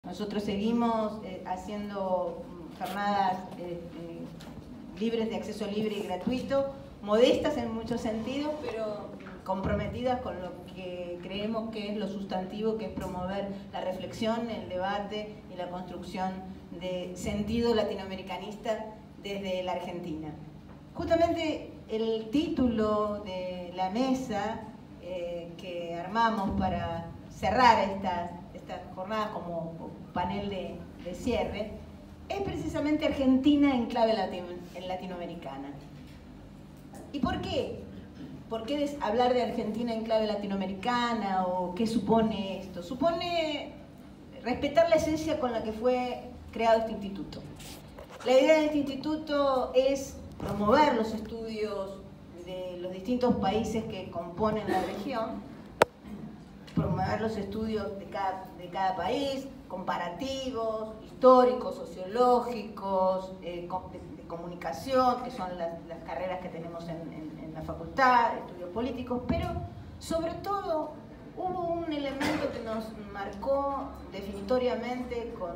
Nosotros seguimos haciendo jornadas libres, de acceso libre y gratuito, modestas en muchos sentidos, pero comprometidas con lo que creemos que es lo sustantivo, que es promover la reflexión, el debate y la construcción de sentido latinoamericanista desde la Argentina. Justamente el título de la mesa que armamos para cerrar esta jornada como panel de cierre es precisamente Argentina en clave latinoamericana. ¿Y por qué? ¿Por qué hablar de Argentina en clave latinoamericana o qué supone esto? Supone respetar la esencia con la que fue creado este instituto. La idea de este instituto es promover los estudios de los distintos países que componen la región, promover los estudios de cada país, comparativos, históricos, sociológicos, de comunicación, que son las carreras que tenemos en la facultad, estudios políticos, pero sobre todo hubo un elemento que nos marcó definitoriamente con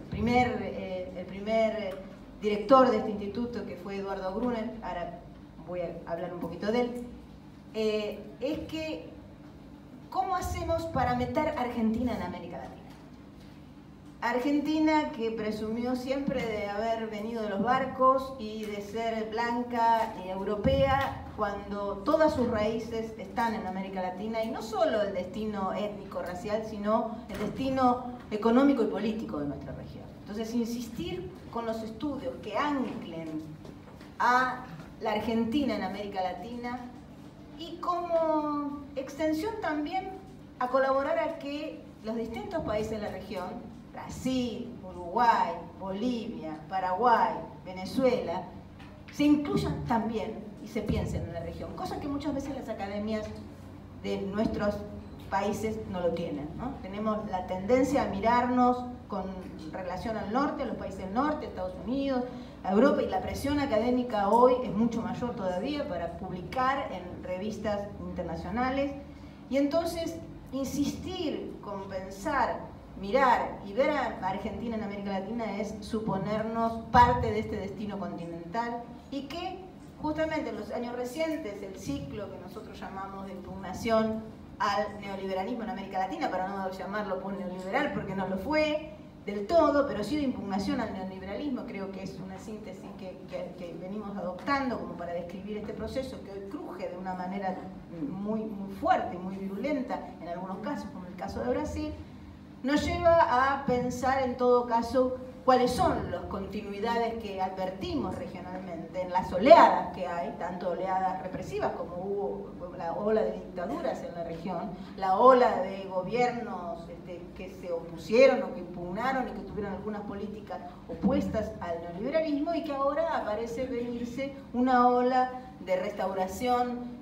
el primer director de este instituto, que fue Eduardo Brunner. Ahora voy a hablar un poquito de él. Es que ¿cómo hacemos para meter a Argentina en América Latina? Argentina, que presumió siempre de haber venido de los barcos y de ser blanca y europea, cuando todas sus raíces están en América Latina, y no solo el destino étnico, racial, sino el destino económico y político de nuestra región. Entonces, insistir con los estudios que anclen a la Argentina en América Latina y como extensión también a colaborar a que los distintos países de la región, Brasil, Uruguay, Bolivia, Paraguay, Venezuela, se incluyan también y se piensen en la región, cosa que muchas veces las academias de nuestros países no lo tienen, ¿no? Tenemos la tendencia a mirarnos con relación al norte, a los países del norte, Estados Unidos, a Europa, y la presión académica hoy es mucho mayor todavía para publicar en revistas internacionales, y entonces insistir, compensar, mirar y ver a Argentina en América Latina es suponernos parte de este destino continental, y que justamente en los años recientes el ciclo que nosotros llamamos de impugnación al neoliberalismo en América Latina, para no llamarlo por neoliberal porque no lo fue del todo, pero sí de impugnación al neoliberalismo, creo que es una síntesis que venimos adoptando como para describir este proceso que hoy cruje de una manera muy fuerte y muy virulenta en algunos casos, como el caso de Brasil, nos lleva a pensar en todo caso cuáles son las continuidades que advertimos regionalmente en las oleadas que hay, tanto oleadas represivas como hubo la ola de dictaduras en la región, la ola de gobiernos que se opusieron o que impugnaron y que tuvieron algunas políticas opuestas al neoliberalismo, y que ahora aparece venirse una ola de restauración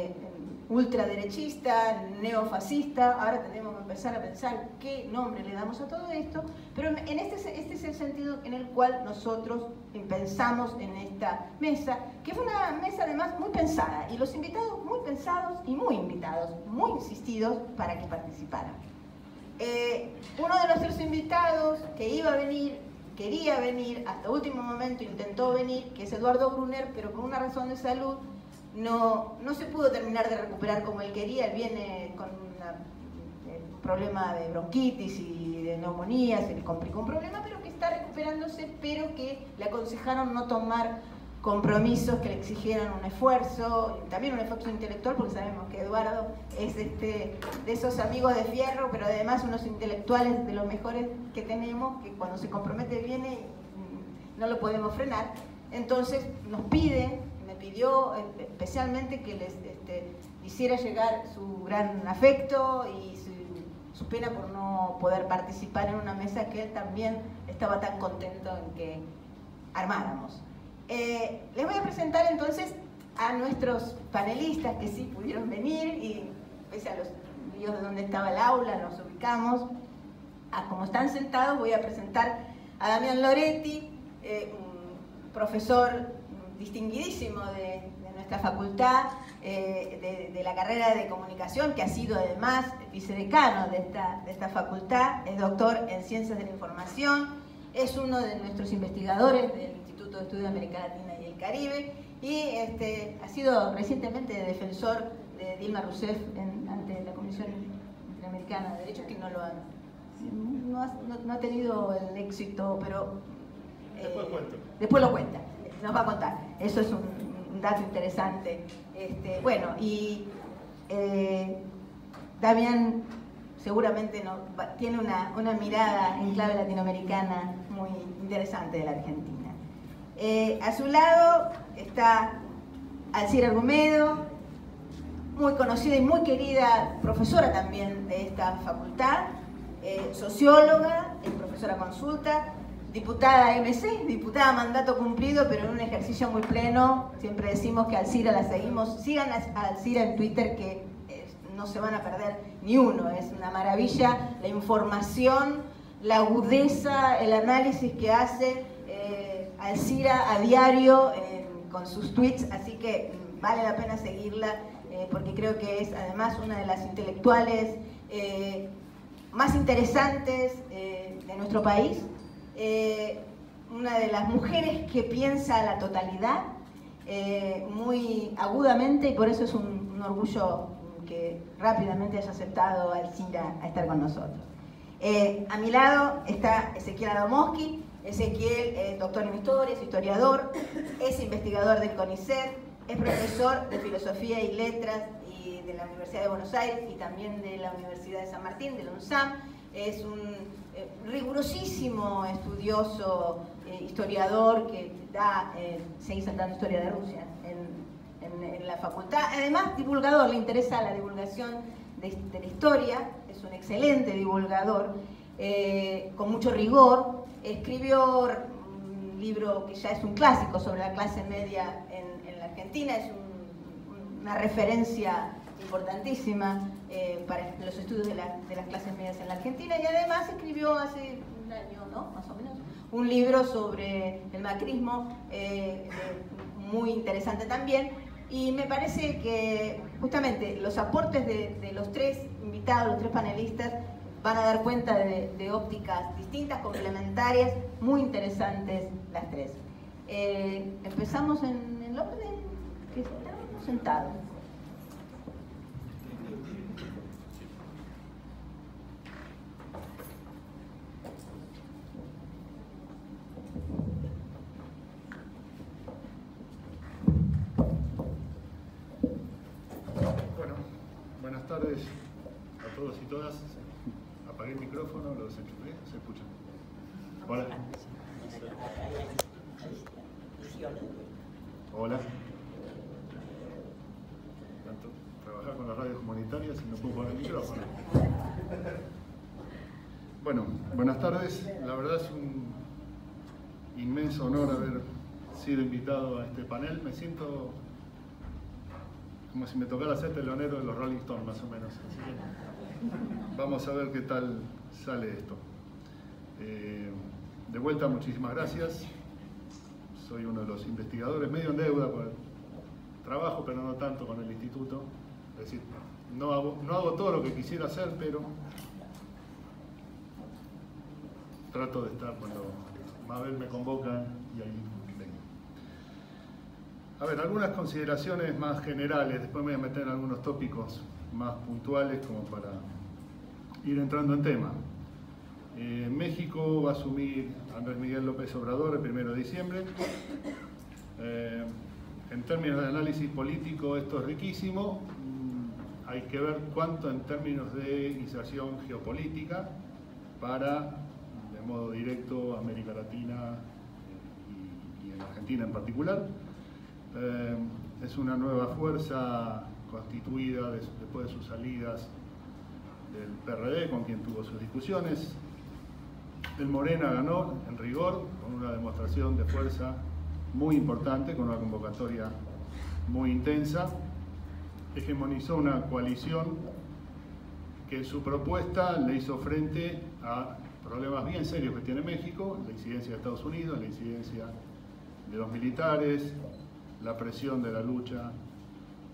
ultraderechista, neofascista. Ahora tenemos que empezar a pensar qué nombre le damos a todo esto, pero este es el sentido en el cual nosotros pensamos en esta mesa, que fue una mesa además muy pensada, y los invitados muy pensados y muy invitados, muy insistidos para que participaran. Uno de nuestros invitados que iba a venir, quería venir, hasta último momento intentó venir, que es Eduardo Brunner, pero por una razón de salud no se pudo terminar de recuperar como él quería. Él viene con un problema de bronquitis y de neumonía, se le complicó un problema, pero que está recuperándose, pero que le aconsejaron no tomar compromisos que le exigieran un esfuerzo, también un esfuerzo intelectual, porque sabemos que Eduardo es de esos amigos de fierro, pero además unos intelectuales de los mejores que tenemos, que cuando se compromete viene y no lo podemos frenar. Entonces me pidió especialmente que les hiciera llegar su gran afecto y su pena por no poder participar en una mesa que él también estaba tan contento en que armáramos. Les voy a presentar entonces a nuestros panelistas que sí pudieron venir, y pese a los líos de donde estaba el aula, nos ubicamos. Como están sentados, voy a presentar a Damián Loretti, un profesor distinguidísimo de esta facultad de la carrera de comunicación, que ha sido además vicedecano de esta facultad, es doctor en Ciencias de la Información, es uno de nuestros investigadores del Instituto de Estudios de América Latina y el Caribe, y ha sido recientemente defensor de Dilma Rousseff ante la Comisión Interamericana de Derechos, que no ha tenido el éxito, pero después lo cuenta, nos va a contar. Eso es un dato interesante. Bueno, y Damián seguramente tiene una mirada en clave latinoamericana muy interesante de la Argentina. A su lado está Alcira Argumedo, muy conocida y muy querida profesora también de esta facultad, socióloga, es profesora consulta, diputada MC, diputada a mandato cumplido, pero en un ejercicio muy pleno. Siempre decimos que a Alcira la seguimos. Sigan a Alcira en Twitter, que no se van a perder ni uno. Es una maravilla la información, la agudeza, el análisis que hace Alcira a diario con sus tweets, así que vale la pena seguirla, porque creo que es además una de las intelectuales más interesantes de nuestro país, una de las mujeres que piensa la totalidad muy agudamente, y por eso es un orgullo que rápidamente haya aceptado Alcira a estar con nosotros. A mi lado está Ezequiel Adamowski. Ezequiel es doctor en historia, es historiador, es investigador del CONICET, es profesor de Filosofía y Letras y de la Universidad de Buenos Aires y también de la Universidad de San Martín, de la UNSAM. Es un rigurosísimo estudioso, historiador que sigue dando historia de Rusia en la facultad. Además, divulgador, le interesa la divulgación de la historia, es un excelente divulgador, con mucho rigor. Escribió un libro que ya es un clásico sobre la clase media en la Argentina, es una referencia importantísima para los estudios de las clases medias en la Argentina, y además escribió hace un año, ¿no? Más o menos, un libro sobre el macrismo, muy interesante también. Y me parece que justamente los aportes de los tres invitados, los tres panelistas, van a dar cuenta de ópticas distintas, complementarias, muy interesantes las tres. Empezamos en el orden que estamos sentados. Bueno, buenas tardes a todos y todas. Apagué el micrófono, lo desenchufé, se escucha. Hola. Hola. Tanto trabajar con las radios comunitarias y no puedo poner el micrófono. Bueno, buenas tardes. La verdad es un inmenso honor haber sido invitado a este panel. Me siento como si me tocara ser telonero de los Rolling Stones, más o menos. Así que vamos a ver qué tal sale esto. De vuelta, muchísimas gracias. Soy uno de los investigadores, medio en deuda por el trabajo, pero no tanto con el instituto. Es decir, no hago todo lo que quisiera hacer, pero trato de estar cuando Mabel me convoca y ahí vengo. A ver, algunas consideraciones más generales, después me voy a meter en algunos tópicos más puntuales como para ir entrando en tema. México va a asumir Andrés Miguel López Obrador el 1 de diciembre. En términos de análisis político esto es riquísimo. Hay que ver cuánto en términos de inserción geopolítica para, de modo directo, América Latina y en Argentina en particular. Es una nueva fuerza constituida después de sus salidas del PRD, con quien tuvo sus discusiones. El Morena ganó, en rigor, con una demostración de fuerza muy importante, con una convocatoria muy intensa. Hegemonizó una coalición que en su propuesta le hizo frente a problemas bien serios que tiene México: la incidencia de Estados Unidos, la incidencia de los militares, la presión de la lucha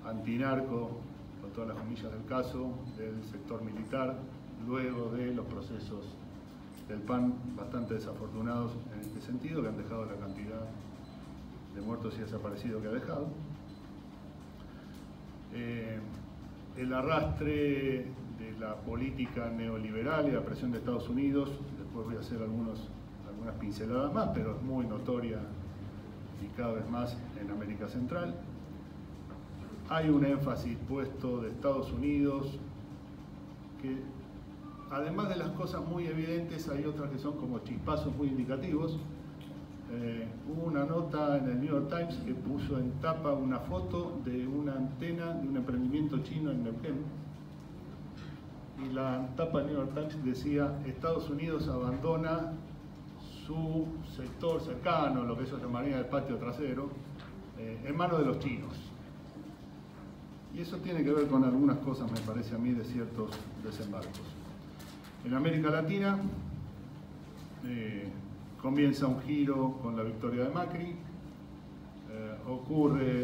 antinarco, con todas las comillas del caso, del sector militar, luego de los procesos del PAN bastante desafortunados en este sentido, que han dejado la cantidad de muertos y desaparecidos que ha dejado. El arrastre de la política neoliberal y la presión de Estados Unidos, después voy a hacer algunas pinceladas más, pero es muy notoria y cada vez más en América Central. Hay un énfasis puesto de Estados Unidos que, además de las cosas muy evidentes, hay otras que son como chispazos muy indicativos. Hubo una nota en el New York Times que puso en tapa una foto de una antena de un emprendimiento chino en Neuquén. Y la tapa del New York Times decía: Estados Unidos abandona su sector cercano, lo que ellos llamarían el patio trasero, en manos de los chinos. Y eso tiene que ver con algunas cosas, me parece a mí, de ciertos desembarcos. En América Latina comienza un giro con la victoria de Macri, ocurre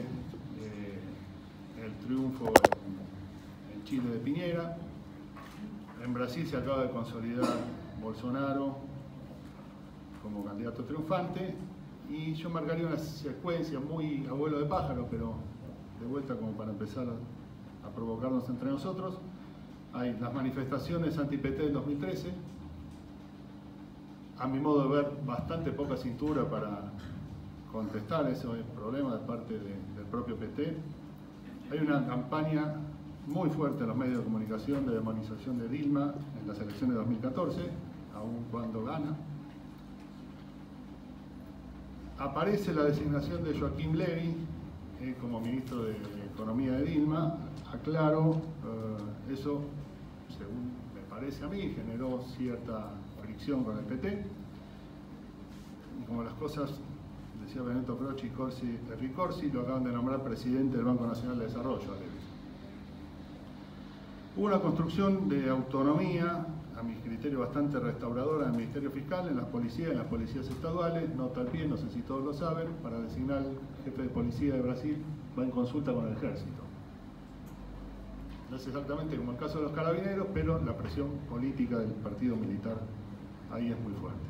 el triunfo en Chile de Piñera, en Brasil se acaba de consolidar Bolsonaro como candidato triunfante, y yo marcaría una secuencia muy a vuelo de pájaro, pero de vuelta como para empezar a provocarnos entre nosotros. Hay las manifestaciones anti-PT del 2013, a mi modo de ver bastante poca cintura para contestar ese problema de parte del propio PT. Hay una campaña muy fuerte en los medios de comunicación de demonización de Dilma en las elecciones de 2014, aun cuando gana. Aparece la designación de Joaquín Levy como ministro de Economía de Dilma. Aclaro, eso, según me parece a mí, generó cierta fricción con el PT. Y como las cosas, decía Benedetto Croce y Enrique Corsi, lo acaban de nombrar presidente del Banco Nacional de Desarrollo, a Levy. Hubo una construcción de autonomía, a mi criterio bastante restauradora, en el Ministerio Fiscal, en las policías estaduales. Nota al pie, no sé si todos lo saben: para designar al jefe de policía de Brasil va en consulta con el ejército. No es exactamente como el caso de los carabineros, pero la presión política del partido militar ahí es muy fuerte.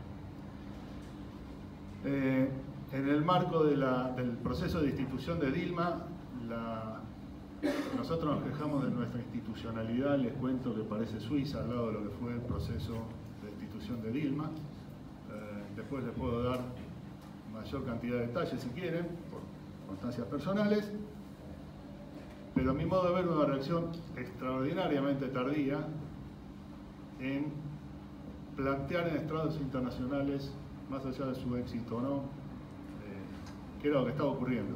En el marco del proceso de destitución de Dilma, nosotros nos quejamos de nuestra institucionalidad. Les cuento que parece Suiza al lado de lo que fue el proceso de destitución de Dilma. Después les puedo dar mayor cantidad de detalles si quieren, por constancias personales, pero a mi modo de ver una reacción extraordinariamente tardía en plantear en estrados internacionales, más allá de su éxito o no, qué era lo que estaba ocurriendo.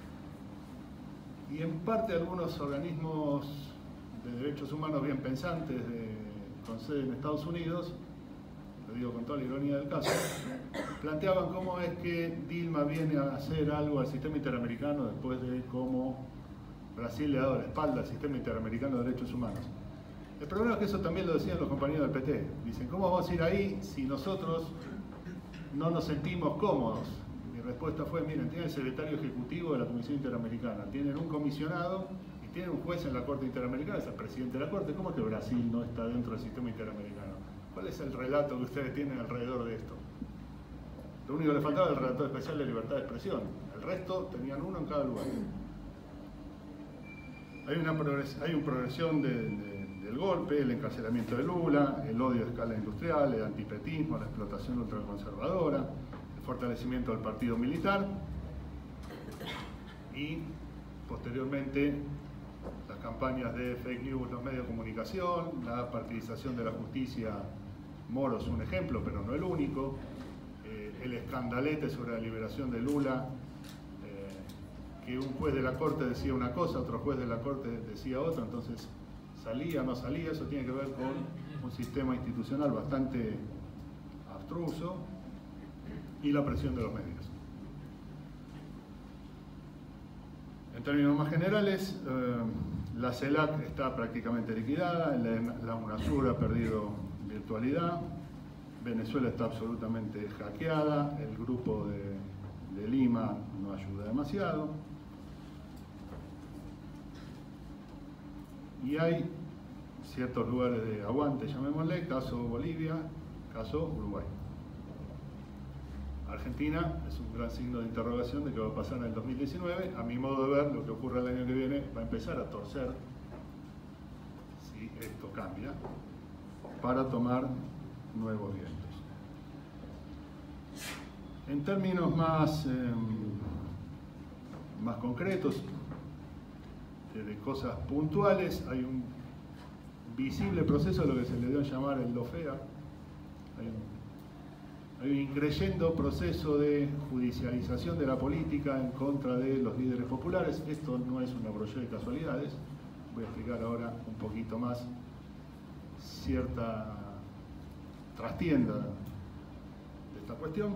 Y en parte algunos organismos de derechos humanos bien pensantes con sede en Estados Unidos, lo digo con toda la ironía del caso, planteaban cómo es que Dilma viene a hacer algo al sistema interamericano después de cómo Brasil le ha dado la espalda al sistema interamericano de derechos humanos. El problema es que eso también lo decían los compañeros del PT. Dicen: ¿cómo vamos a ir ahí si nosotros no nos sentimos cómodos? Mi respuesta fue: miren, tienen el secretario ejecutivo de la Comisión Interamericana, tienen un comisionado y tienen un juez en la Corte Interamericana, es el presidente de la Corte. ¿Cómo es que Brasil no está dentro del sistema interamericano? ¿Cuál es el relato que ustedes tienen alrededor de esto? Lo único que le faltaba era el relator especial de libertad de expresión. El resto tenían uno en cada lugar. Hay una progresión del golpe, el encarcelamiento de Lula, el odio a escala industrial, el antipetismo, la explotación ultraconservadora, el fortalecimiento del partido militar y, posteriormente, las campañas de fake news, los medios de comunicación, la partidización de la justicia. Moro es un ejemplo, pero no el único. El escandalete sobre la liberación de Lula, que un juez de la Corte decía una cosa, otro juez de la Corte decía otra, entonces salía o no salía. Eso tiene que ver con un sistema institucional bastante abstruso y la presión de los medios. En términos más generales, la CELAC está prácticamente liquidada, la UNASUR ha perdido virtualidad, Venezuela está absolutamente hackeada, el grupo de Lima no ayuda demasiado. y hay ciertos lugares de aguante, llamémosle, caso Bolivia, caso Uruguay. Argentina es un gran signo de interrogación de qué va a pasar en el 2019. A mi modo de ver, lo que ocurre el año que viene va a empezar a torcer, si esto cambia, para tomar nuevos vientos. En términos más concretos, de cosas puntuales, hay un visible proceso de lo que se le dio a llamar el lawfare. Hay un increyendo proceso de judicialización de la política en contra de los líderes populares. Esto no es una brollera de casualidades. Voy a explicar ahora un poquito más cierta trastienda de esta cuestión.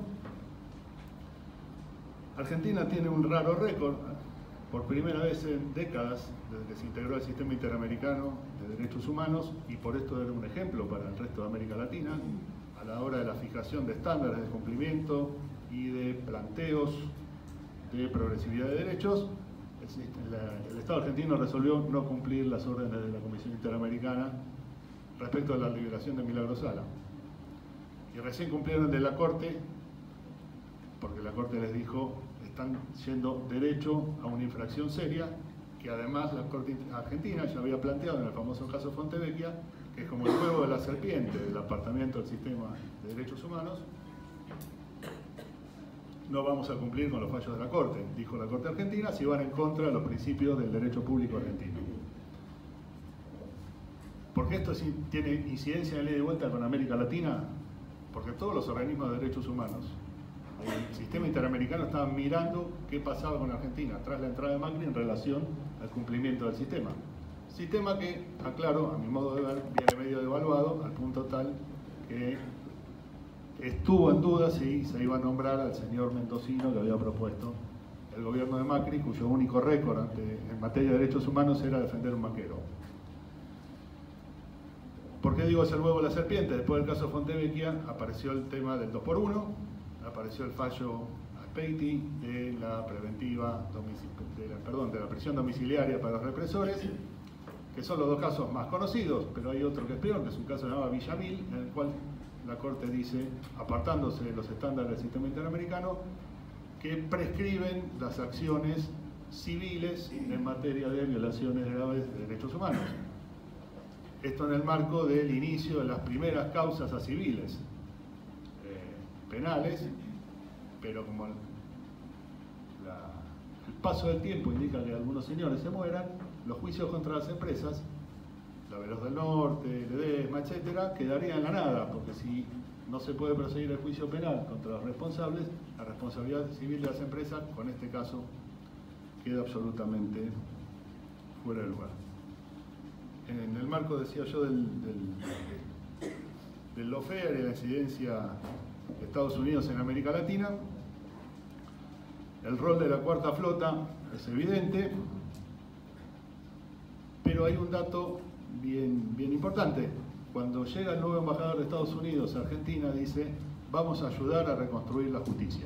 Argentina tiene un raro récord, por primera vez en décadas, desde que se integró al sistema interamericano de derechos humanos, y por esto era un ejemplo para el resto de América Latina, a la hora de la fijación de estándares de cumplimiento y de planteos de progresividad de derechos. El Estado argentino resolvió no cumplir las órdenes de la Comisión Interamericana respecto a la liberación de Milagro Sala. Y recién cumplieron de la Corte, porque la Corte les dijo, están yendo derecho a una infracción seria, que además la Corte Argentina ya había planteado en el famoso caso Fontevecchia, que es como el huevo de la serpiente del apartamiento del sistema de derechos humanos. No vamos a cumplir con los fallos de la Corte, dijo la Corte Argentina, si van en contra de los principios del derecho público argentino. ¿Por qué esto tiene incidencia en la ley de vuelta con América Latina? Porque todos los organismos de derechos humanos, el sistema interamericano, estaban mirando qué pasaba con Argentina tras la entrada de Macri en relación al cumplimiento del sistema. Sistema que, aclaro, a mi modo de ver, viene medio devaluado al punto tal que estuvo en duda si se iba a nombrar al señor mendocino que había propuesto el gobierno de Macri, cuyo único récord en materia de derechos humanos era defender un banquero. ¿Por qué digo es el huevo de la serpiente? Después del caso Fontevecchia apareció el tema del 2x1, apareció el fallo Aspetti de la preventiva, de la prisión domiciliaria para los represores, que son los dos casos más conocidos, pero hay otro que es peor, que es un caso llamado Villamil, en el cual la Corte dice, apartándose de los estándares del sistema interamericano, que prescriben las acciones civiles en materia de violaciones graves de derechos humanos. Esto en el marco del inicio de las primeras causas a civiles penales, pero como el paso del tiempo indica que algunos señores se mueran, los juicios contra las empresas, la Veloz del Norte, Ledesma, etcétera, quedarían en la nada, porque si no se puede proseguir el juicio penal contra los responsables, la responsabilidad civil de las empresas, con este caso, queda absolutamente fuera de lugar. En el marco, decía yo, del lawfare y la incidencia de Estados Unidos en América Latina, el rol de la Cuarta Flota es evidente, pero hay un dato bien importante. Cuando llega el nuevo embajador de Estados Unidos a Argentina, dice, vamos a ayudar a reconstruir la justicia.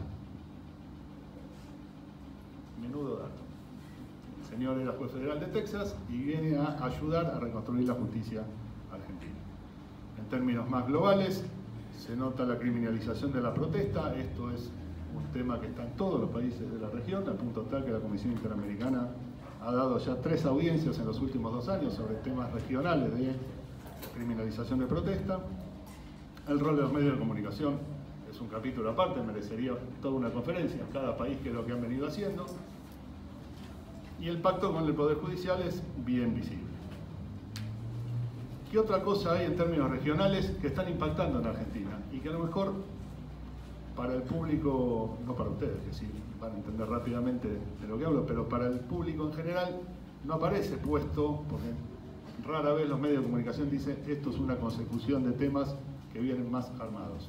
Menudo dato. El señor era juez federal de Texas y viene a ayudar a reconstruir la justicia argentina. En términos más globales, se nota la criminalización de la protesta. Esto es un tema que está en todos los países de la región, al punto tal que la Comisión Interamericana ha dado ya 3 audiencias en los últimos 2 años sobre temas regionales de criminalización de protesta. El rol de los medios de comunicación es un capítulo aparte, merecería toda una conferencia en cada país, que es lo que han venido haciendo. Y el pacto con el Poder Judicial es bien visible. ¿Qué otra cosa hay en términos regionales que están impactando en Argentina? Y que a lo mejor para el público, no para ustedes, que sí van a entender rápidamente de lo que hablo, pero para el público en general no aparece puesto, porque rara vez los medios de comunicación dicen esto es una consecución de temas que vienen más armados.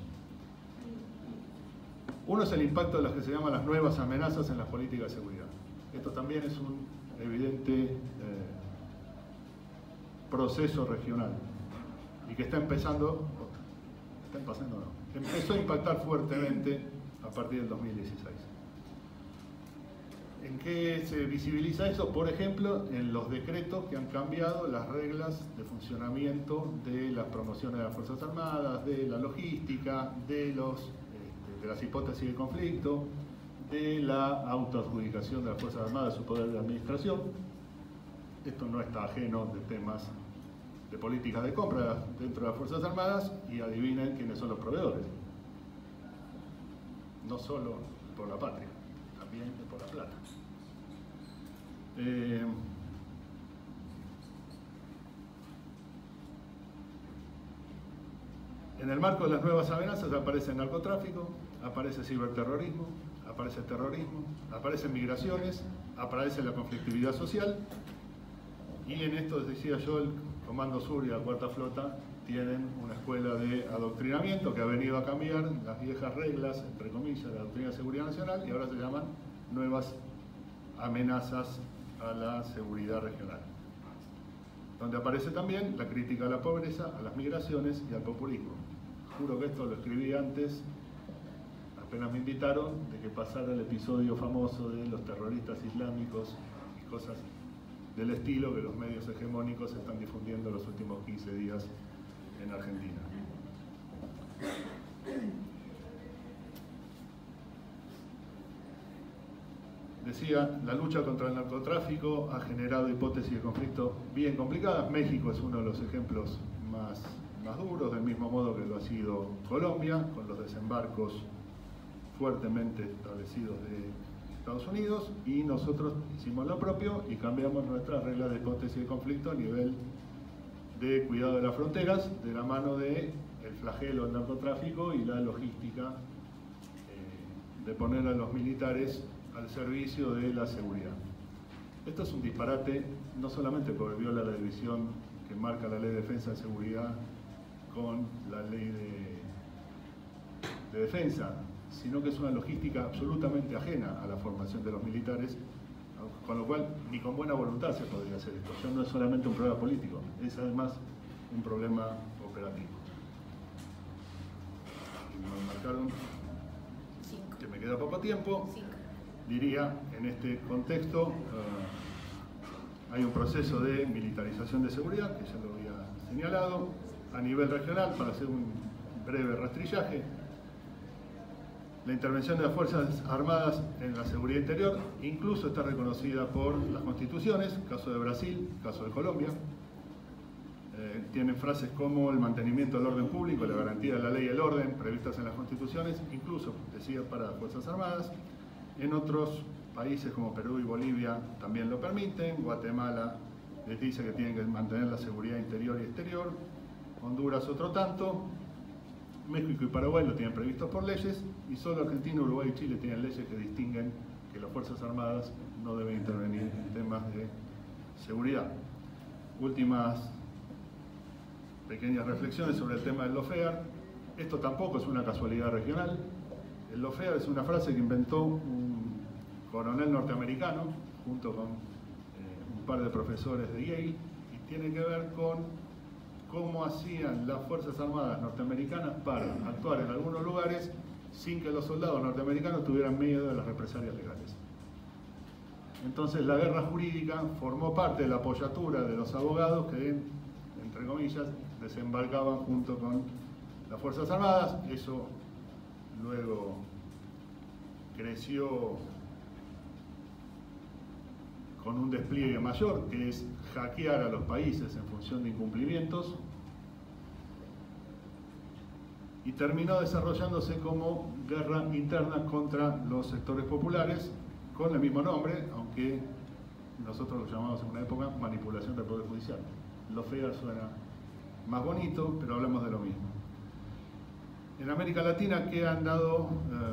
Uno es el impacto de las que se llaman las nuevas amenazas en las políticas de seguridad. Esto también es un evidente proceso regional y que empezó a impactar fuertemente a partir del 2016. ¿En qué se visibiliza eso? Por ejemplo, en los decretos que han cambiado las reglas de funcionamiento de las promociones de las Fuerzas Armadas, de la logística, de las hipótesis de conflicto, de la autoadjudicación de las Fuerzas Armadas, su poder de administración. Esto no está ajeno de temas de políticas de compra dentro de las Fuerzas Armadas, y adivinen quiénes son los proveedores. No solo por la patria, también por la plata. En el marco de las nuevas amenazas aparece el narcotráfico, aparece ciberterrorismo, aparece terrorismo, aparecen migraciones, aparece la conflictividad social, y en esto, decía yo, el Comando Sur y la Cuarta Flota tienen una escuela de adoctrinamiento que ha venido a cambiar las viejas reglas, entre comillas, de la doctrina de seguridad nacional, y ahora se llaman nuevas amenazas a la seguridad regional, donde aparece también la crítica a la pobreza, a las migraciones y al populismo. Juro que esto lo escribí antes, apenas me invitaron, de que pasara el episodio famoso de los terroristas islámicos y cosas del estilo que los medios hegemónicos están difundiendo los últimos 15 días en Argentina. Decía, la lucha contra el narcotráfico ha generado hipótesis de conflicto bien complicadas. México es uno de los ejemplos más duros, del mismo modo que lo ha sido Colombia, con los desembarcos fuertemente establecidos de Estados Unidos, y nosotros hicimos lo propio y cambiamos nuestras reglas de hipótesis de conflicto a nivel de cuidado de las fronteras, de la mano del flagelo del narcotráfico y la logística de poner a los militares al servicio de la seguridad. Esto es un disparate, no solamente porque viola la división que marca la Ley de Defensa de Seguridad con la Ley de Defensa, sino que es una logística absolutamente ajena a la formación de los militares, con lo cual ni con buena voluntad se podría hacer esto. Ya no es solamente un problema político, es además un problema operativo. Me marcaron que me queda poco tiempo. Diría, en este contexto hay un proceso de militarización de seguridad, que ya lo había señalado, a nivel regional, para hacer un breve rastrillaje. La intervención de las Fuerzas Armadas en la seguridad interior incluso está reconocida por las constituciones, caso de Brasil, caso de Colombia. Tienen frases como el mantenimiento del orden público, la garantía de la ley y el orden previstas en las constituciones, incluso, decía, para las Fuerzas Armadas. En otros países como Perú y Bolivia también lo permiten. Guatemala les dice que tienen que mantener la seguridad interior y exterior. Honduras otro tanto. México y Paraguay lo tienen previsto por leyes, y solo Argentina, Uruguay y Chile tienen leyes que distinguen que las Fuerzas Armadas no deben intervenir en temas de seguridad. Últimas pequeñas reflexiones sobre el tema del lawfare. Esto tampoco es una casualidad regional. El lawfare es una frase que inventó un coronel norteamericano junto con un par de profesores de Yale, y tiene que ver con cómo hacían las Fuerzas Armadas norteamericanas para actuar en algunos lugares sin que los soldados norteamericanos tuvieran miedo de las represalias legales. Entonces la guerra jurídica formó parte de la apoyatura de los abogados que, entre comillas, desembarcaban junto con las Fuerzas Armadas. Eso luego creció con un despliegue mayor, que es hackear a los países en función de incumplimientos, y terminó desarrollándose como guerra interna contra los sectores populares, con el mismo nombre, aunque nosotros lo llamamos en una época manipulación del Poder Judicial. Lawfare suena más bonito, pero hablamos de lo mismo. En América Latina, ¿qué han dado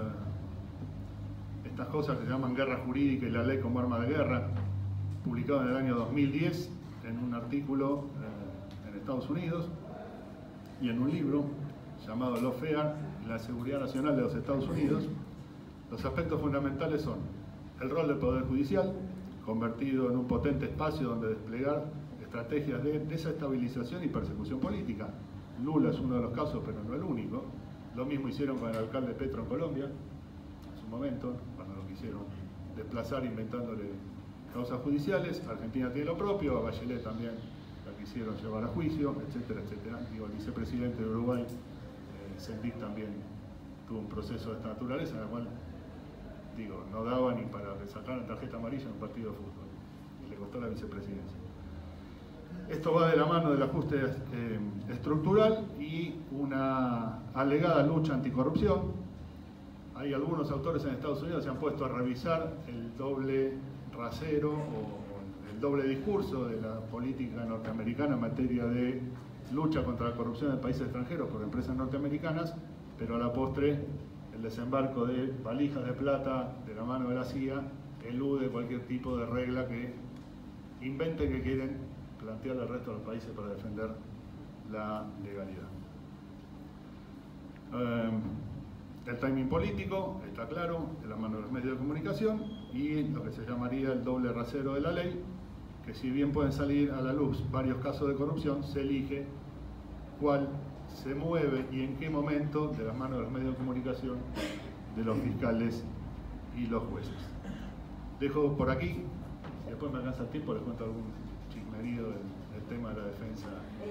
estas cosas que se llaman guerra jurídica y la ley como arma de guerra? Publicado en el año 2010 en un artículo en Estados Unidos y en un libro llamado Lawfare, la seguridad nacional de los Estados Unidos. Los aspectos fundamentales son el rol del Poder Judicial, convertido en un potente espacio donde desplegar estrategias de desestabilización y persecución política. Lula es uno de los casos, pero no el único. Lo mismo hicieron con el alcalde Petro en Colombia, en su momento, cuando lo quisieron desplazar inventándole causas judiciales. Argentina tiene lo propio, a Bachelet también la quisieron llevar a juicio, etcétera, etcétera. Digo, el vicepresidente de Uruguay, Sendik, también tuvo un proceso de esta naturaleza, en el cual, digo, no daba ni para que sacaran tarjeta amarilla en un partido de fútbol, y le costó la vicepresidencia. Esto va de la mano del ajuste estructural y una alegada lucha anticorrupción. Hay algunos autores en Estados Unidos que se han puesto a revisar el doble rasero o el doble discurso de la política norteamericana en materia de lucha contra la corrupción en países extranjeros por empresas norteamericanas, pero a la postre el desembarco de valijas de plata de la mano de la CIA elude cualquier tipo de regla que inventen que quieren plantear al resto de los países para defender la legalidad. El timing político está claro, de la mano de los medios de comunicación, y lo que se llamaría el doble rasero de la ley, que si bien pueden salir a la luz varios casos de corrupción, se elige cuál se mueve y en qué momento de las manos de los medios de comunicación, de los fiscales y los jueces. Dejo por aquí, si después me alcanza el tiempo les cuento algún chismerío del tema de la defensa.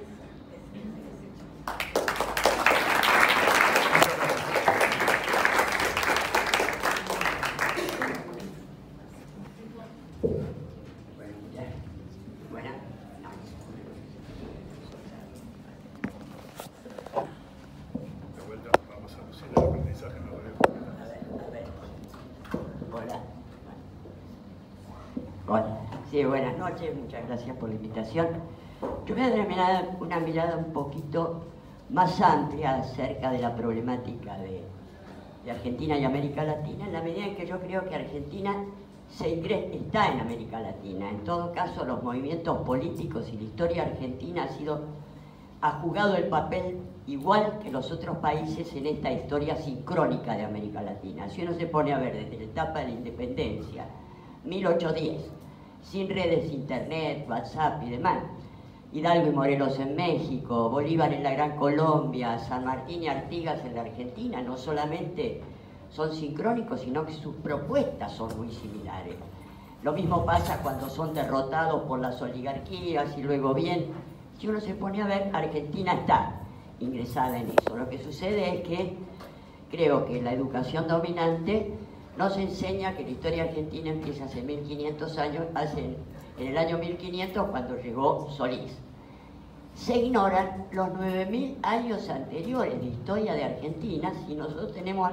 Sí, buenas noches, muchas gracias por la invitación. Yo voy a dar una mirada un poquito más amplia acerca de la problemática de Argentina y América Latina, en la medida en que yo creo que Argentina está en América Latina. En todo caso, los movimientos políticos y la historia argentina ha jugado el papel igual que los otros países en esta historia sincrónica de América Latina. Si uno se pone a ver desde la etapa de la independencia, 1810, sin redes, internet, WhatsApp y demás, Hidalgo y Morelos en México, Bolívar en la Gran Colombia, San Martín y Artigas en la Argentina, no solamente son sincrónicos, sino que sus propuestas son muy similares. Lo mismo pasa cuando son derrotados por las oligarquías y luego bien, si uno se pone a ver, Argentina está ingresada en eso. Lo que sucede es que creo que la educación dominante nos enseña que la historia argentina empieza hace 1500 años, en el año 1500 cuando llegó Solís. Se ignoran los 9000 años anteriores de historia de Argentina si nosotros tenemos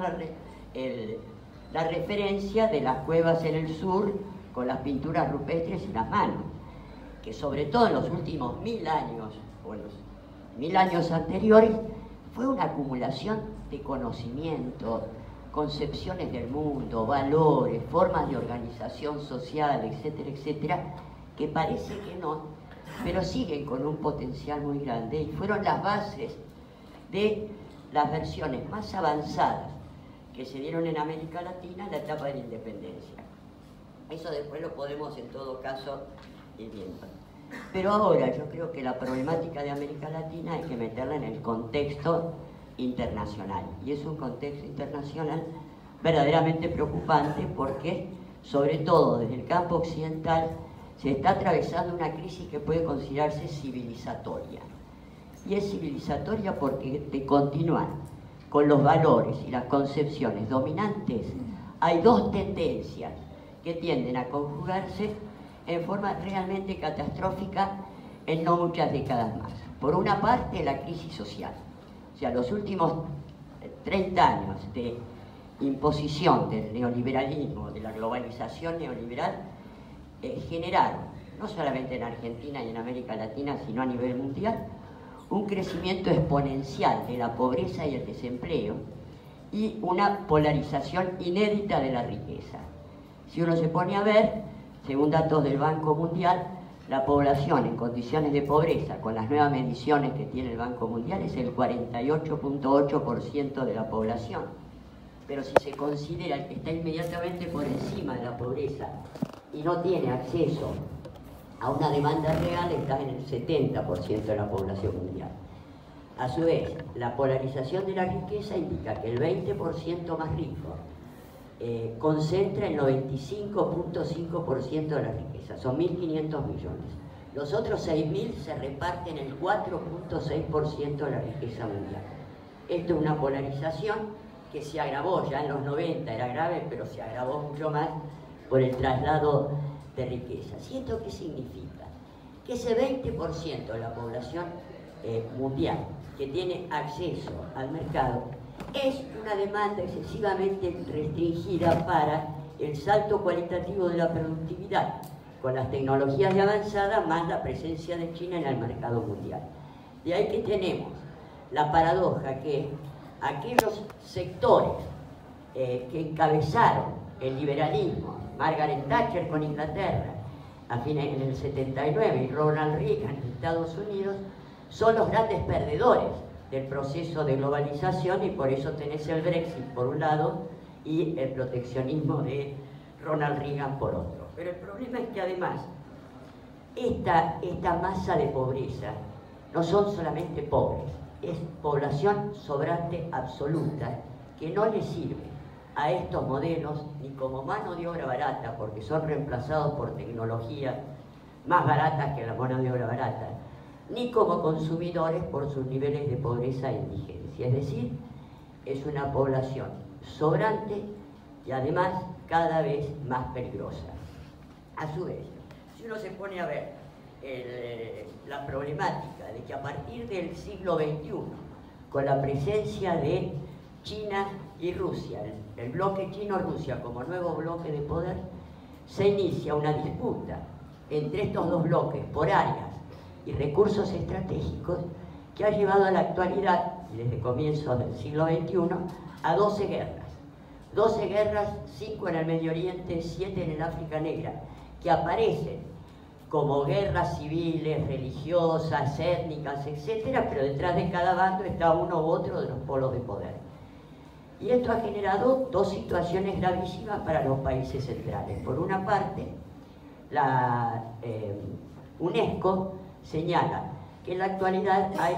la referencia de las cuevas en el sur con las pinturas rupestres y las manos, que sobre todo en los últimos 1000 años, o en los 1000 años anteriores, fue una acumulación de conocimiento, concepciones del mundo, valores, formas de organización social, etcétera, etcétera, que parece que no, pero siguen con un potencial muy grande y fueron las bases de las versiones más avanzadas que se dieron en América Latina en la etapa de la independencia. Eso después lo podemos en todo caso ir viendo. Pero ahora yo creo que la problemática de América Latina hay que meterla en el contexto internacional, y es un contexto internacional verdaderamente preocupante porque, sobre todo desde el campo occidental, se está atravesando una crisis que puede considerarse civilizatoria. Y es civilizatoria porque de continuar con los valores y las concepciones dominantes, hay dos tendencias que tienden a conjugarse en forma realmente catastrófica en no muchas décadas más. Por una parte, la crisis social. O sea, los últimos 30 años de imposición del neoliberalismo, de la globalización neoliberal, generaron, no solamente en Argentina y en América Latina, sino a nivel mundial, un crecimiento exponencial de la pobreza y el desempleo y una polarización inédita de la riqueza. Si uno se pone a ver, según datos del Banco Mundial, la población en condiciones de pobreza, con las nuevas mediciones que tiene el Banco Mundial, es el 48.8% de la población. Pero si se considera el que está inmediatamente por encima de la pobreza y no tiene acceso a una demanda real, está en el 70% de la población mundial. A su vez, la polarización de la riqueza indica que el 20% más rico concentra el 95.5% de la riqueza, son 1.500 millones. Los otros 6.000 se reparten el 4.6% de la riqueza mundial. Esto es una polarización que se agravó, ya en los 90 era grave, pero se agravó mucho más por el traslado de riquezas. ¿Y esto qué significa? Que ese 20% de la población mundial que tiene acceso al mercado es una demanda excesivamente restringida para el salto cualitativo de la productividad, con las tecnologías de avanzada más la presencia de China en el mercado mundial. De ahí que tenemos la paradoja que aquellos sectores que encabezaron el liberalismo, Margaret Thatcher con Inglaterra, en el 79, y Ronald Reagan en Estados Unidos, son los grandes perdedores del proceso de globalización, y por eso tenés el Brexit por un lado y el proteccionismo de Ronald Reagan por otro. Pero el problema es que además esta masa de pobreza no son solamente pobres, es población sobrante absoluta que no le sirve a estos modelos ni como mano de obra barata, porque son reemplazados por tecnologías más baratas que la mano de obra barata, ni como consumidores por sus niveles de pobreza e indigencia. Es decir, es una población sobrante y además cada vez más peligrosa. A su vez, si uno se pone a ver la problemática de que a partir del siglo XXI, con la presencia de China y Rusia, el bloque chino-Rusia como nuevo bloque de poder, se inicia una disputa entre estos dos bloques por áreas y recursos estratégicos que ha llevado a la actualidad, y desde comienzos del siglo XXI, a 12 guerras. 12 guerras, 5 en el Medio Oriente, 7 en el África Negra, que aparecen como guerras civiles, religiosas, étnicas, etcétera, pero detrás de cada bando está uno u otro de los polos de poder. Y esto ha generado dos situaciones gravísimas para los países centrales. Por una parte, la UNESCO señala que en la actualidad hay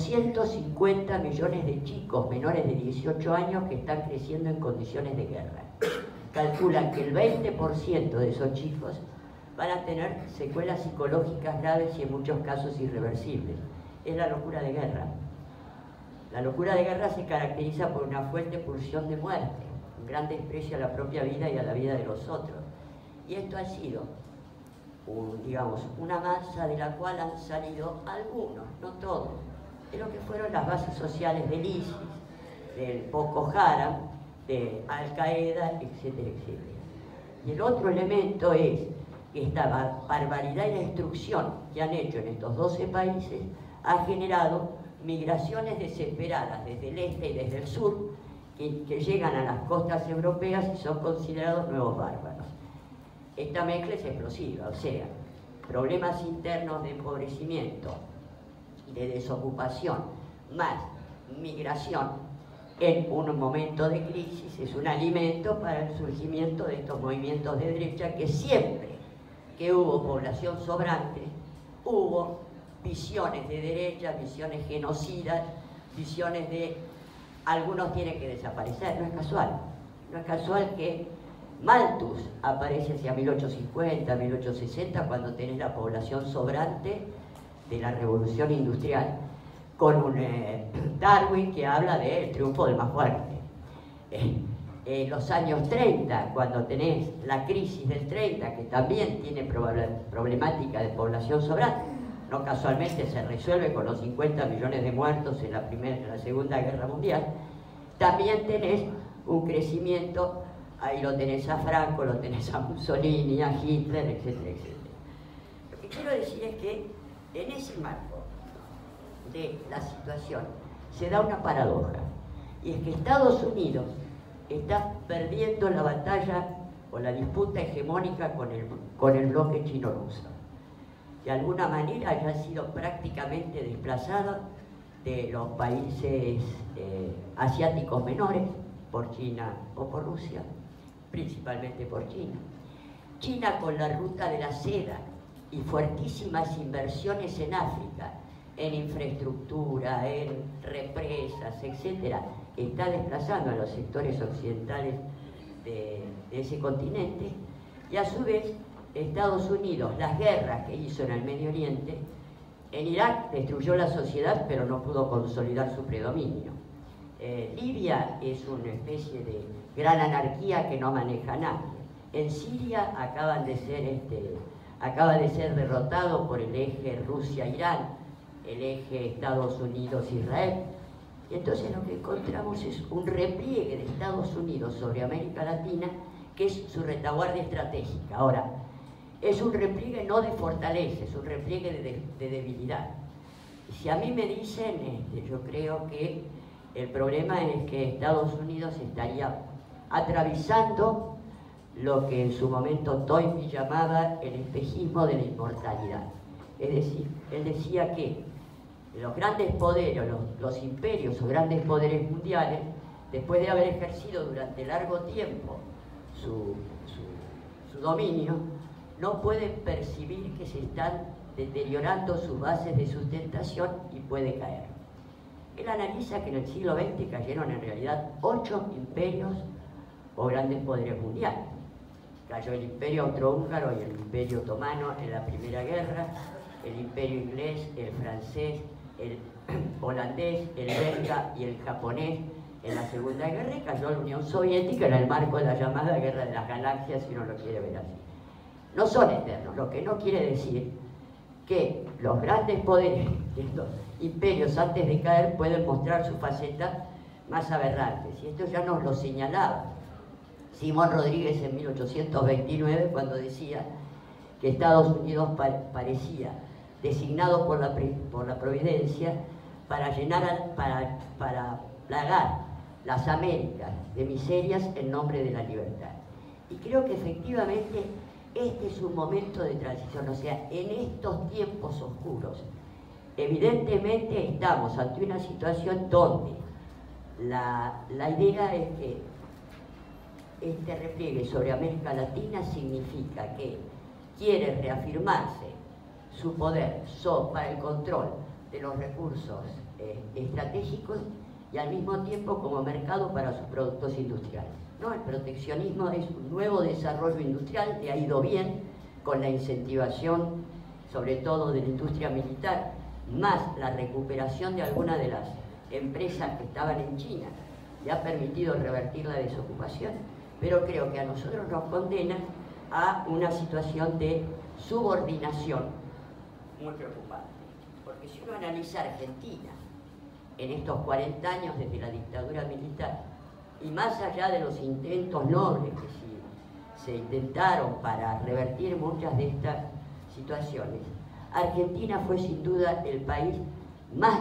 250 millones de chicos menores de 18 años que están creciendo en condiciones de guerra. Calculan que el 20% de esos chicos van a tener secuelas psicológicas graves y en muchos casos irreversibles. Es la locura de guerra. La locura de guerra se caracteriza por una fuerte pulsión de muerte, un gran desprecio a la propia vida y a la vida de los otros. Y esto ha sido, digamos, una masa de la cual han salido algunos, no todos, de lo que fueron las bases sociales del ISIS, del Boko Haram, de Al-Qaeda, etcétera, etcétera. Y el otro elemento es que esta barbaridad y la destrucción que han hecho en estos 12 países ha generado migraciones desesperadas desde el este y desde el sur que llegan a las costas europeas y son considerados nuevos bárbaros. Esta mezcla es explosiva, o sea, problemas internos de empobrecimiento, de desocupación, más migración en un momento de crisis es un alimento para el surgimiento de estos movimientos de derecha que siempre que hubo población sobrante, hubo visiones de derecha, visiones genocidas, visiones de algunos tienen que desaparecer. No es casual. No es casual que Malthus aparece hacia 1850, 1860, cuando tenés la población sobrante de la revolución industrial, con un Darwin que habla del triunfo del más fuerte. En los años 30, cuando tenés la crisis del 30, que también tiene problemática de población sobrante, no casualmente se resuelve con los 50 millones de muertos en la Segunda Guerra Mundial, también tenés un crecimiento, ahí lo tenés a Franco, lo tenés a Mussolini, a Hitler, etcétera, etcétera. Lo que quiero decir es que en ese marco de la situación se da una paradoja, y es que Estados Unidos está perdiendo la batalla o la disputa hegemónica con el bloque chino-ruso. De alguna manera ya ha sido prácticamente desplazado de los países asiáticos menores por China o por Rusia, principalmente por China. China, con la ruta de la seda y fuertísimas inversiones en África, en infraestructura, en represas, etc., está desplazando a los sectores occidentales de ese continente, y a su vez Estados Unidos, las guerras que hizo en el Medio Oriente, en Irak destruyó la sociedad pero no pudo consolidar su predominio. Libia es una especie de gran anarquía que no maneja nadie. En Siria acaba de ser derrotado por el eje Rusia-Irán, el eje Estados Unidos-Israel. Y entonces lo que encontramos es un repliegue de Estados Unidos sobre América Latina, que es su retaguardia estratégica. Ahora, es un repliegue no de fortaleza, es un repliegue de debilidad. Y si a mí me dicen, yo creo que el problema es que Estados Unidos estaría atravesando lo que en su momento Toynbee llamaba el espejismo de la inmortalidad. Es decir, él decía que los grandes poderes, los imperios o grandes poderes mundiales, después de haber ejercido durante largo tiempo su dominio, no pueden percibir que se están deteriorando sus bases de sustentación y puede caer. Él analiza que en el siglo XX cayeron en realidad 8 imperios o grandes poderes mundiales. Cayó el imperio austrohúngaro y el imperio otomano en la Primera Guerra, el imperio inglés, el francés, el holandés, el belga y el japonés en la Segunda Guerra, y cayó la Unión Soviética en el marco de la llamada Guerra de las Galaxias, si uno lo quiere ver así. No son eternos, lo que no quiere decir que los grandes poderes de estos imperios antes de caer pueden mostrar sus facetas más aberrantes, y esto ya nos lo señalaba Simón Rodríguez en 1829, cuando decía que Estados Unidos parecía designado por la providencia para plagar las Américas de miserias en nombre de la libertad. Y creo que efectivamente este es un momento de transición, o sea, en estos tiempos oscuros, evidentemente estamos ante una situación donde la idea es que este repliegue sobre América Latina significa que quiere reafirmarse su poder para el control de los recursos estratégicos y al mismo tiempo como mercado para sus productos industriales. ¿No? El proteccionismo es un nuevo desarrollo industrial, le ha ido bien con la incentivación sobre todo de la industria militar, más la recuperación de algunas de las empresas que estaban en China, le ha permitido revertir la desocupación, pero creo que a nosotros nos condena a una situación de subordinación muy preocupante, porque si uno analiza Argentina en estos 40 años desde la dictadura militar, y más allá de los intentos nobles que se intentaron para revertir muchas de estas situaciones, Argentina fue sin duda el país más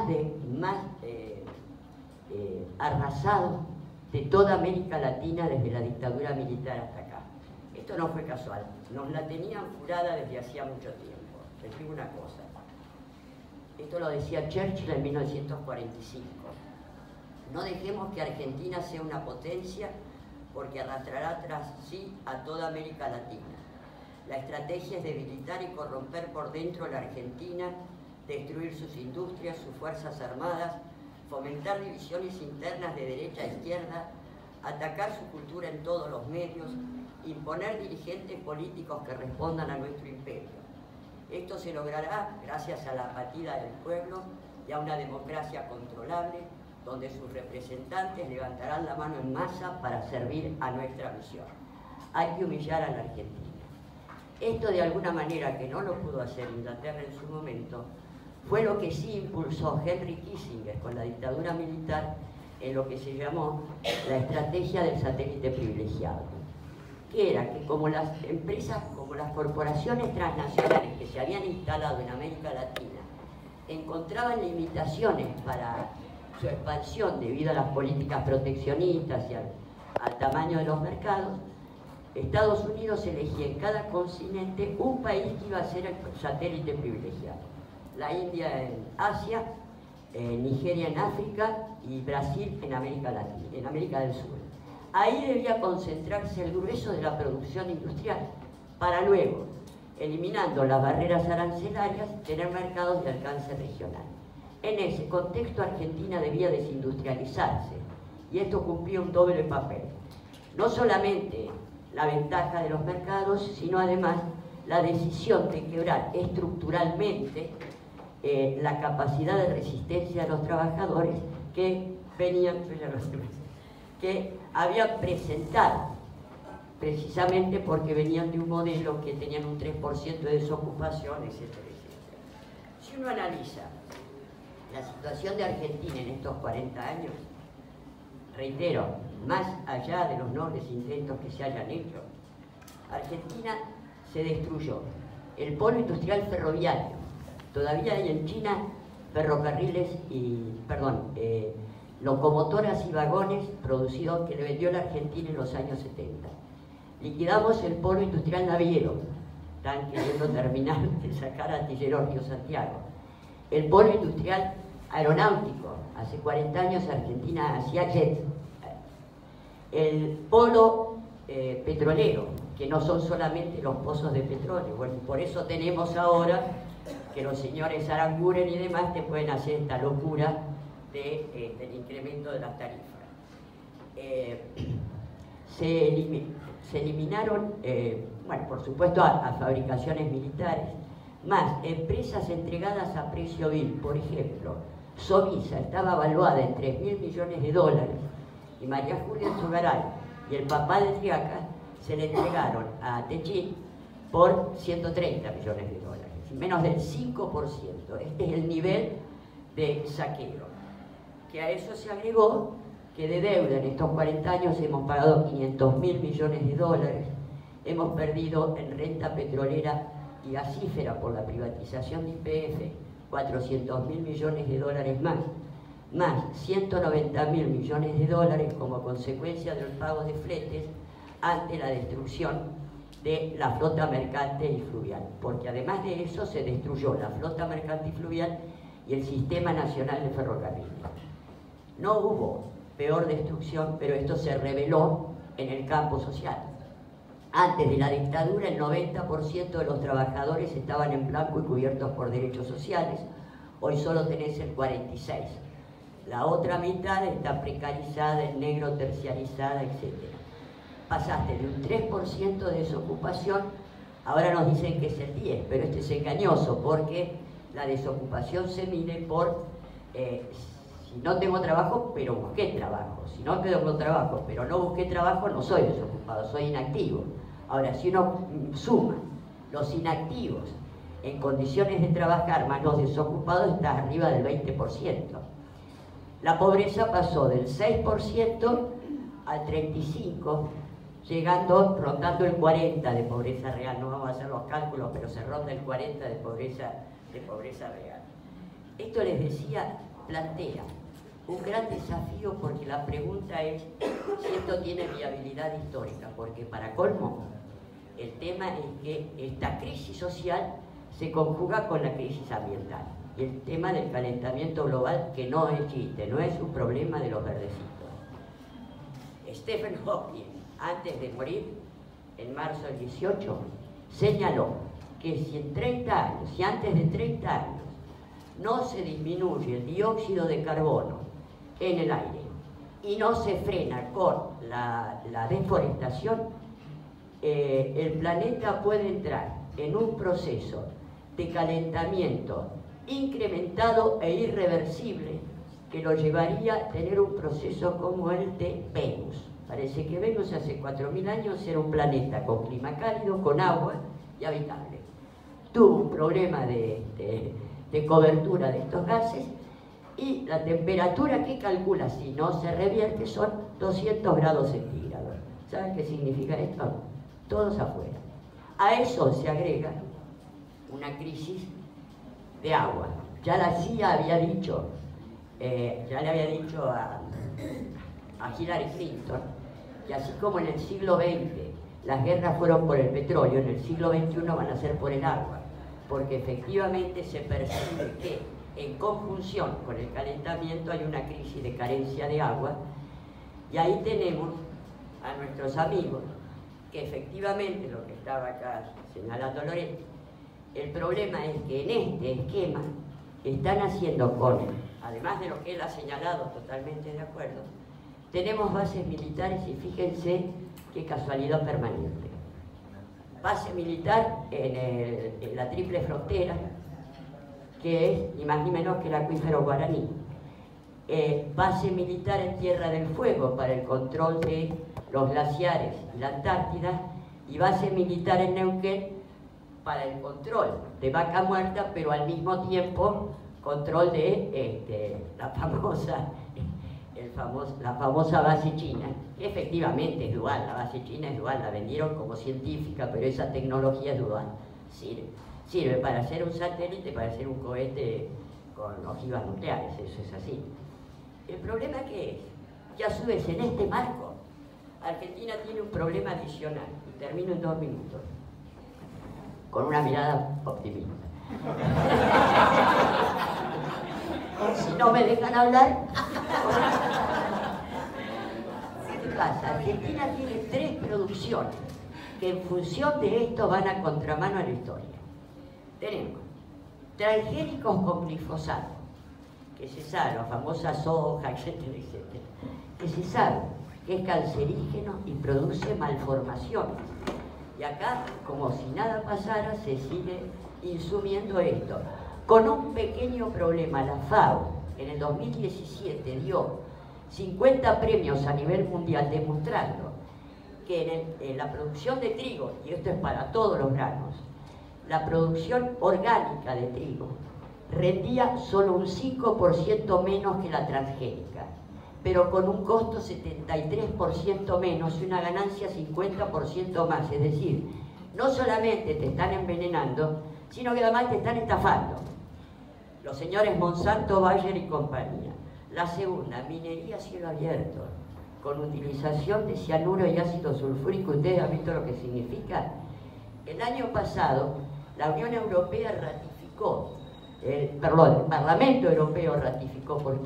arrasado de toda América Latina desde la dictadura militar hasta acá. Esto no fue casual, nos la tenían jurada desde hacía mucho tiempo. Les digo una cosa, esto lo decía Churchill en 1945. No dejemos que Argentina sea una potencia porque arrastrará tras sí a toda América Latina. La estrategia es debilitar y corromper por dentro la Argentina, destruir sus industrias, sus fuerzas armadas, fomentar divisiones internas de derecha a izquierda, atacar su cultura en todos los medios, imponer dirigentes políticos que respondan a nuestro imperio. Esto se logrará gracias a la apatía del pueblo y a una democracia controlable, donde sus representantes levantarán la mano en masa para servir a nuestra misión. Hay que humillar a la Argentina. Esto de alguna manera, que no lo pudo hacer Inglaterra en su momento, fue lo que sí impulsó Henry Kissinger con la dictadura militar en lo que se llamó la estrategia del satélite privilegiado, que era que como las empresas, como las corporaciones transnacionales que se habían instalado en América Latina encontraban limitaciones para su expansión debido a las políticas proteccionistas y al tamaño de los mercados, Estados Unidos elegía en cada continente un país que iba a ser el satélite privilegiado. La India en Asia, Nigeria en África y Brasil en América Latina, en América del Sur. Ahí debía concentrarse el grueso de la producción industrial para luego, eliminando las barreras arancelarias, tener mercados de alcance regional. En ese contexto Argentina debía desindustrializarse y esto cumplía un doble papel. no solamente la ventaja de los mercados, sino además la decisión de quebrar estructuralmente la capacidad de resistencia de los trabajadores que habían presentado, precisamente porque venían de un modelo que tenían un 3% de desocupación, etcétera, etcétera. Si uno analiza la situación de Argentina en estos 40 años, reitero, más allá de los nobles intentos que se hayan hecho, Argentina se destruyó el polo industrial ferroviario. Todavía hay en China ferrocarriles locomotoras y vagones producidos que le vendió la Argentina en los años 70. Liquidamos el polo industrial naviero, están queriendo terminar de sacar Astilleros Río Santiago. El polo industrial aeronáutico, hace 40 años Argentina hacía jet. El polo petrolero, que no son solamente los pozos de petróleo. Bueno, por eso tenemos ahora que los señores Aranguren y demás te pueden hacer esta locura del incremento de las tarifas. Se eliminaron, bueno, por supuesto a fabricaciones militares, más empresas entregadas a precio vil. Por ejemplo, Sovisa estaba evaluada en 3.000 millones de dólares y María Julia Zugaray y el papá de Triaca se le entregaron a Techín por 130 millones de dólares, menos del 5%. Este es el nivel de saqueo. Que a eso se agregó que de deuda en estos 40 años hemos pagado 500.000 millones de dólares, hemos perdido en renta petrolera y gasífera por la privatización de YPF 400.000 millones de dólares más 190.000 millones de dólares como consecuencia de los pagos de fletes ante la destrucción de la flota mercante y fluvial, porque además de eso se destruyó la flota mercante y fluvial y el sistema nacional de ferrocarriles. No hubo peor destrucción, pero esto se reveló en el campo social. Antes de la dictadura, el 90% de los trabajadores estaban en blanco y cubiertos por derechos sociales. Hoy solo tenés el 46%. La otra mitad está precarizada, en negro, terciarizada, etc. Pasaste de un 3% de desocupación, ahora nos dicen que es el 10%, pero este es engañoso, porque la desocupación se mide por si no tengo trabajo, pero busqué trabajo. Si no tengo trabajo, pero no busqué trabajo, no soy desocupado, soy inactivo. Ahora, si uno suma los inactivos en condiciones de trabajar más los desocupados, está arriba del 20%. La pobreza pasó del 6% al 35%, llegando, rondando el 40% de pobreza real. No vamos a hacer los cálculos, pero se ronda el 40% de pobreza real. Esto, les decía, plantea un gran desafío, porque la pregunta es si esto tiene viabilidad histórica, porque para colmo el tema es que esta crisis social se conjuga con la crisis ambiental y el tema del calentamiento global, que no es chiste, no es un problema de los verdecitos. Stephen Hawking, antes de morir, en marzo del 18, señaló que si en 30 años, si antes de 30 años no se disminuye el dióxido de carbono en el aire y no se frena con la deforestación, el planeta puede entrar en un proceso de calentamiento incrementado e irreversible que lo llevaría a tener un proceso como el de Venus. Parece que Venus hace 4.000 años era un planeta con clima cálido, con agua y habitable. Tuvo un problema de cobertura de estos gases y la temperatura que calcula, si no se revierte, son 200 grados centígrados. ¿Saben qué significa esto? Todos afuera. A eso se agrega una crisis de agua. Ya la CIA había dicho, ya le había dicho a Hillary Clinton, que así como en el siglo XX las guerras fueron por el petróleo, en el siglo XXI van a ser por el agua, porque efectivamente se percibe que en conjunción con el calentamiento hay una crisis de carencia de agua, y ahí tenemos a nuestros amigos que efectivamente, lo que estaba acá señalando Loreto, el problema es que en este esquema están haciendo con, además de lo que él ha señalado, totalmente de acuerdo, tenemos bases militares y fíjense qué casualidad permanente. Base militar en la Triple Frontera, que es ni más ni menos que el acuífero guaraní. Base militar en Tierra del Fuego para el control de los glaciares y la Antártida, y base militar en Neuquén para el control de Vaca Muerta, pero al mismo tiempo control de la famosa base china, que efectivamente es dual. La base china es dual, la vendieron como científica, pero esa tecnología es dual. Sirve para hacer un satélite, para hacer un cohete con ojivas nucleares, eso es así. El problema que es que a su vez en este marco Argentina tiene un problema adicional, y termino en 2 minutos, con una mirada optimista. Si no me dejan hablar, ¿qué pasa? Argentina tiene 3 producciones que en función de esto van a contramano a la historia. Tenemos transgénicos con glifosato, que se sabe, la famosa soja, etcétera, etcétera, que se sabe que es cancerígeno y produce malformaciones. Y acá, como si nada pasara, se sigue insumiendo esto. Con un pequeño problema, la FAO en el 2017 dio 50 premios a nivel mundial demostrando que en la producción de trigo, y esto es para todos los granos, la producción orgánica de trigo rendía solo un 5% menos que la transgénica, pero con un costo 73% menos y una ganancia 50% más. Es decir, no solamente te están envenenando, sino que además te están estafando. Los señores Monsanto, Bayer y compañía. La segunda, minería a cielo abierto, con utilización de cianuro y ácido sulfúrico. ¿Ustedes han visto lo que significa? El año pasado, la Unión Europea ratificó, el Parlamento Europeo ratificó por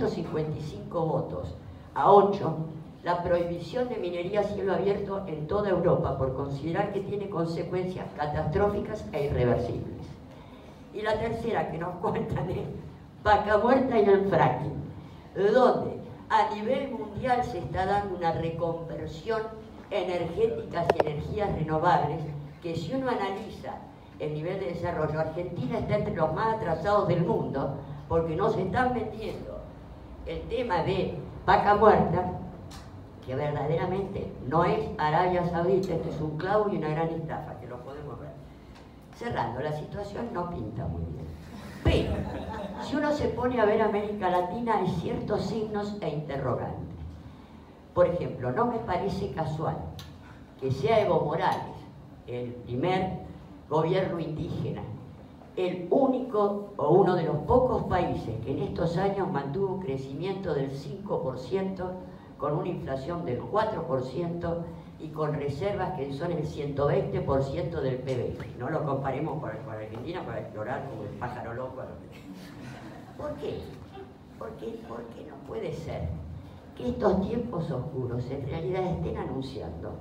555 votos a 8 la prohibición de minería a cielo abierto en toda Europa por considerar que tiene consecuencias catastróficas e irreversibles. Y la tercera que nos cuentan es Vaca Muerta y el fracking, donde a nivel mundial se está dando una reconversión energética hacia energías renovables, que si uno analiza el nivel de desarrollo, Argentina está entre los más atrasados del mundo, porque no se están metiendo el tema de Vaca Muerta, que verdaderamente no es Arabia Saudita, esto es un clavo y una gran estafa, que lo podemos ver. Cerrando, la situación no pinta muy bien. Pero, si uno se pone a ver América Latina, hay ciertos signos e interrogantes. Por ejemplo, no me parece casual que sea Evo Morales, el primer gobierno indígena, el único o uno de los pocos países que en estos años mantuvo un crecimiento del 5%, con una inflación del 4% y con reservas que son el 120% del PBI. No lo comparemos con Argentina para explorar como el pájaro loco. ¿Por qué? Porque no puede ser que estos tiempos oscuros en realidad estén anunciando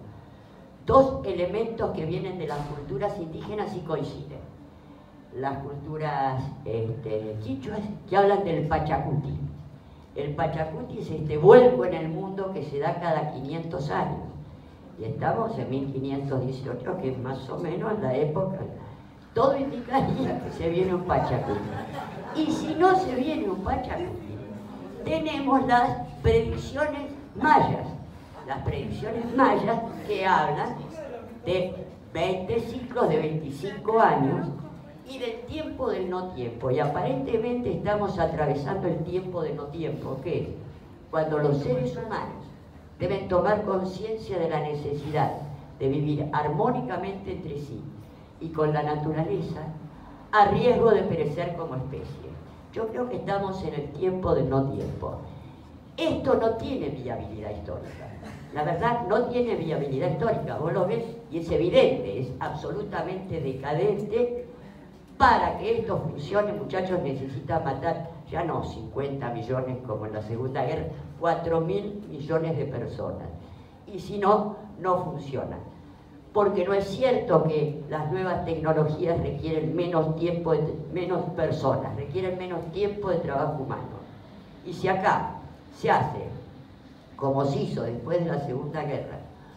2 elementos que vienen de las culturas indígenas y coinciden. Las culturas quichuas, que hablan del Pachacuti. El Pachacuti es este vuelco en el mundo que se da cada 500 años. Y estamos en 1518, que es más o menos la época. Todo indicaría que se viene un Pachacuti. Y si no se viene un Pachacuti, tenemos las predicciones mayas. Las predicciones mayas que hablan de 20 ciclos de 25 años y del tiempo del no tiempo. Y aparentemente estamos atravesando el tiempo de no tiempo, que es cuando los seres humanos deben tomar conciencia de la necesidad de vivir armónicamente entre sí y con la naturaleza, a riesgo de perecer como especie. Yo creo que estamos en el tiempo del no tiempo. Esto no tiene viabilidad histórica. La verdad, no tiene viabilidad histórica. Vos lo ves y es evidente, es absolutamente decadente. Para que esto funcione, muchachos, necesitan matar ya no 50 millones como en la Segunda Guerra, 4.000 millones de personas. Y si no, no funciona. Porque no es cierto que las nuevas tecnologías requieren menos tiempo, menos personas, requieren menos tiempo de trabajo humano. Y si acá se hace, como se hizo después de la Segunda Guerra,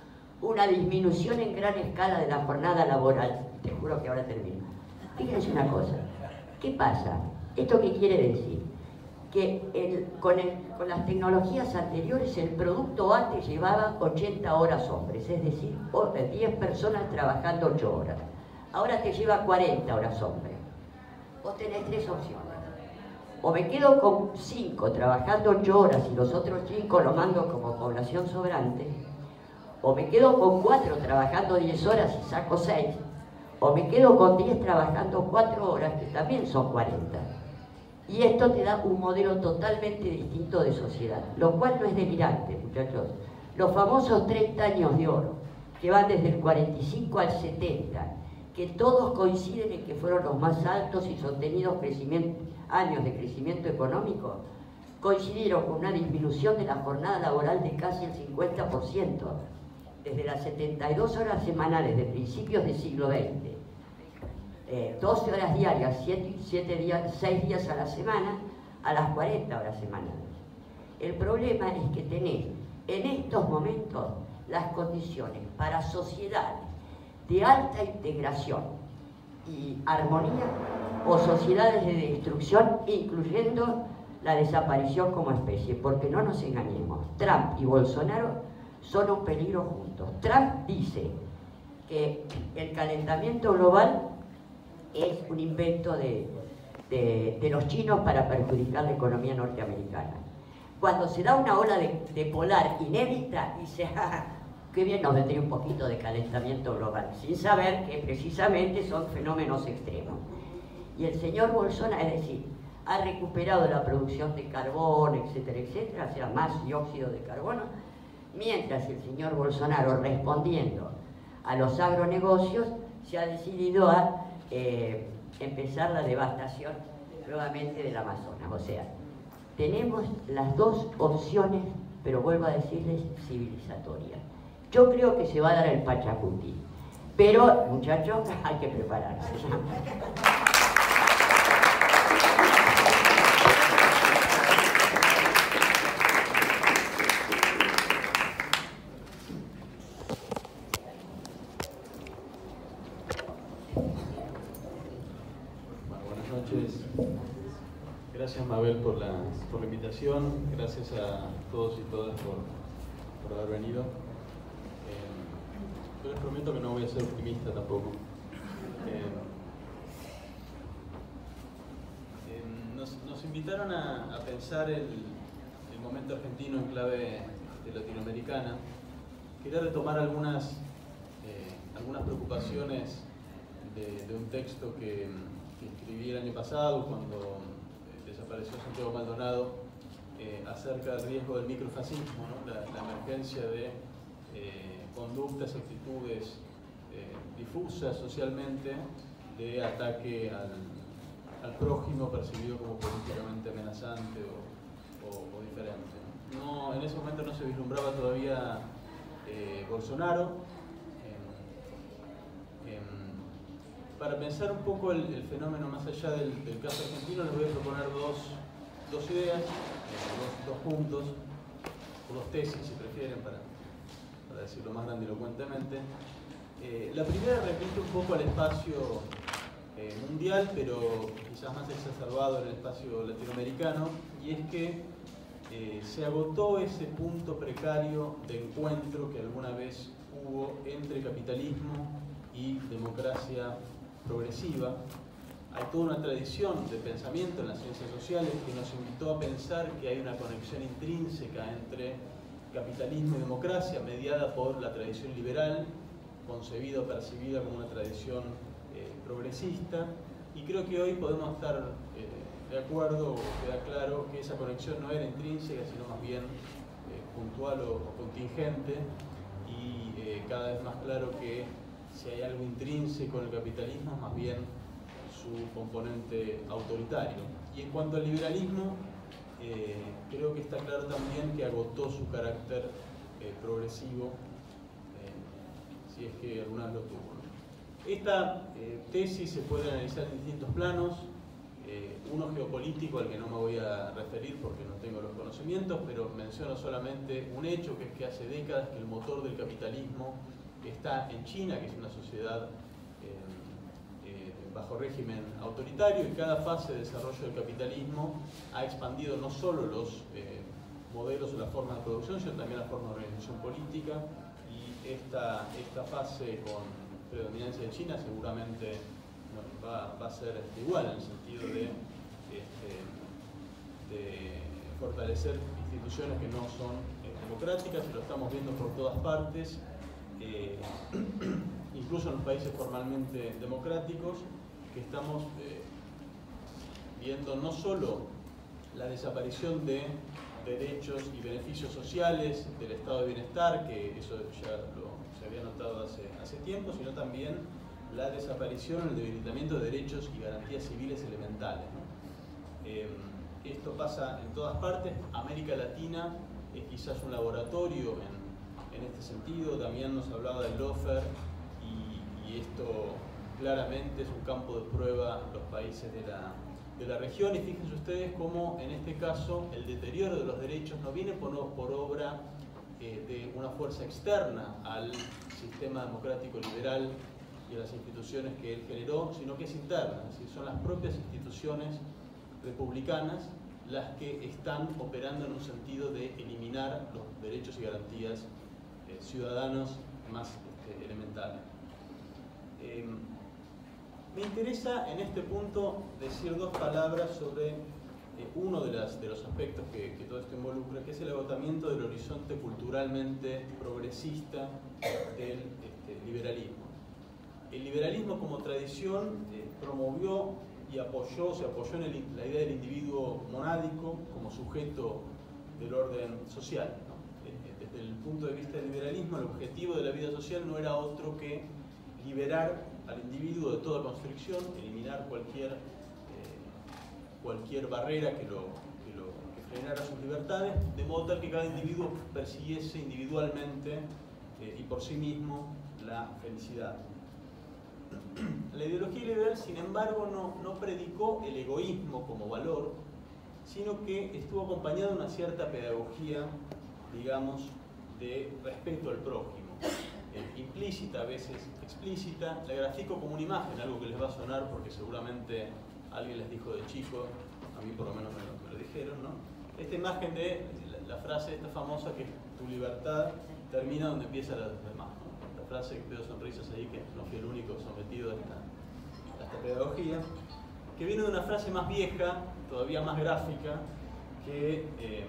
una disminución en gran escala de la jornada laboral. Te juro que ahora termino. Fíjense una cosa, ¿qué pasa? ¿Esto qué quiere decir? Que con las tecnologías anteriores el producto A te llevaba 80 horas hombres, es decir, 10 personas trabajando 8 horas. Ahora te lleva 40 horas hombres. Vos tenés 3 opciones. O me quedo con 5 trabajando 8 horas y los otros 5 los mando como población sobrante, o me quedo con 4 trabajando 10 horas y saco 6, o me quedo con 10 trabajando 4 horas, que también son 40. Y esto te da un modelo totalmente distinto de sociedad, lo cual no es delirante, muchachos. Los famosos 30 años de oro, que van desde el 45 al 70, que todos coinciden en que fueron los más altos y sostenidos años de crecimiento económico, coincidieron con una disminución de la jornada laboral de casi el 50%, desde las 72 horas semanales de principios del siglo XX, 12 horas diarias, 6 días a la semana, a las 40 horas semanales. El problema es que tenés en estos momentos las condiciones para sociedades de alta integración y armonía o sociedades de destrucción, incluyendo la desaparición como especie, porque no nos engañemos, Trump y Bolsonaro son un peligro juntos. Trump dice que el calentamiento global es un invento de los chinos para perjudicar la economía norteamericana. Cuando se da una ola de polar inédita, dice, qué bien nos vendría un poquito de calentamiento global, sin saber que precisamente son fenómenos extremos. Y el señor Bolsonaro, es decir, ha recuperado la producción de carbón, etcétera, etcétera, o sea, más dióxido de carbono, mientras el señor Bolsonaro, respondiendo a los agronegocios, se ha decidido a empezar la devastación nuevamente del Amazonas. O sea, tenemos las dos opciones, pero vuelvo a decirles, civilizatorias. Yo creo que se va a dar el Pachacuti, pero, muchachos, hay que prepararse. Buenas noches. Gracias, Mabel, por la invitación. Gracias a todos y todas por haber venido. Yo les prometo que no voy a ser optimista tampoco. Nos invitaron a pensar el momento argentino en clave latinoamericana. Quería retomar algunas preocupaciones de un texto que escribí el año pasado cuando desapareció Santiago Maldonado, acerca del riesgo del microfascismo, ¿no? la emergencia de conductas, actitudes difusas socialmente de ataque al prójimo percibido como políticamente amenazante o diferente. No, en ese momento no se vislumbraba todavía Bolsonaro. Para pensar un poco el fenómeno más allá del caso argentino, les voy a proponer dos ideas, dos puntos, o dos tesis si prefieren, para decirlo más grandilocuentemente. La primera repite un poco al espacio mundial, pero quizás más exacerbado en el espacio latinoamericano, y es que se agotó ese punto precario de encuentro que alguna vez hubo entre capitalismo y democracia progresiva. Hay toda una tradición de pensamiento en las ciencias sociales que nos invitó a pensar que hay una conexión intrínseca entre capitalismo y democracia, mediada por la tradición liberal, concebida o percibida como una tradición progresista, y creo que hoy podemos estar de acuerdo, o queda claro que esa conexión no era intrínseca, sino más bien puntual o contingente, y cada vez más claro que si hay algo intrínseco en el capitalismo, es más bien su componente autoritario. Y en cuanto al liberalismo, creo que está claro también que agotó su carácter progresivo, si es que alguna vez lo tuvo. Esta tesis se puede analizar en distintos planos. Uno geopolítico al que no me voy a referir porque no tengo los conocimientos, pero menciono solamente un hecho, que es que hace décadas que el motor del capitalismo está en China, que es una sociedad bajo régimen autoritario, y cada fase de desarrollo del capitalismo ha expandido no solo los modelos o las formas de producción, sino también la forma de organización política, y esta fase con predominancia de China seguramente va a ser igual, en el sentido de fortalecer instituciones que no son democráticas, y lo estamos viendo por todas partes, incluso en los países formalmente democráticos, que estamos viendo no solo la desaparición de derechos y beneficios sociales del estado de bienestar, que eso ya se había notado hace tiempo, sino también la desaparición o el debilitamiento de derechos y garantías civiles elementales, ¿no? Esto pasa en todas partes. América Latina es quizás un laboratorio en este sentido. También nos hablaba del lawfare, y esto claramente es un campo de prueba en los países de la región. Y fíjense ustedes cómo en este caso el deterioro de los derechos no viene por obra de una fuerza externa al sistema democrático liberal y a las instituciones que él generó, sino que es interna, es decir, son las propias instituciones republicanas las que están operando en un sentido de eliminar los derechos y garantías ciudadanos más elementales. Me interesa en este punto decir dos palabras sobre uno de los aspectos que todo esto involucra, que es el agotamiento del horizonte culturalmente progresista del liberalismo. El liberalismo como tradición promovió y se apoyó en la idea del individuo monádico como sujeto del orden social, ¿no? Desde el punto de vista del liberalismo, el objetivo de la vida social no era otro que liberar al individuo de toda constricción, eliminar cualquier barrera que frenara sus libertades, de modo tal que cada individuo persiguiese individualmente y por sí mismo la felicidad. La ideología liberal, sin embargo, no predicó el egoísmo como valor, sino que estuvo acompañada de una cierta pedagogía, digamos, de respeto al prójimo, implícita, a veces explícita. La grafico como una imagen, algo que les va a sonar porque seguramente alguien les dijo de chico, a mí por lo menos me lo dijeron, ¿no? Esta imagen de la frase esta famosa, que tu libertad termina donde empieza la demás, ¿no? La frase que veo sonrisas ahí, que no fui el único sometido a esta pedagogía, que viene de una frase más vieja, todavía más gráfica, que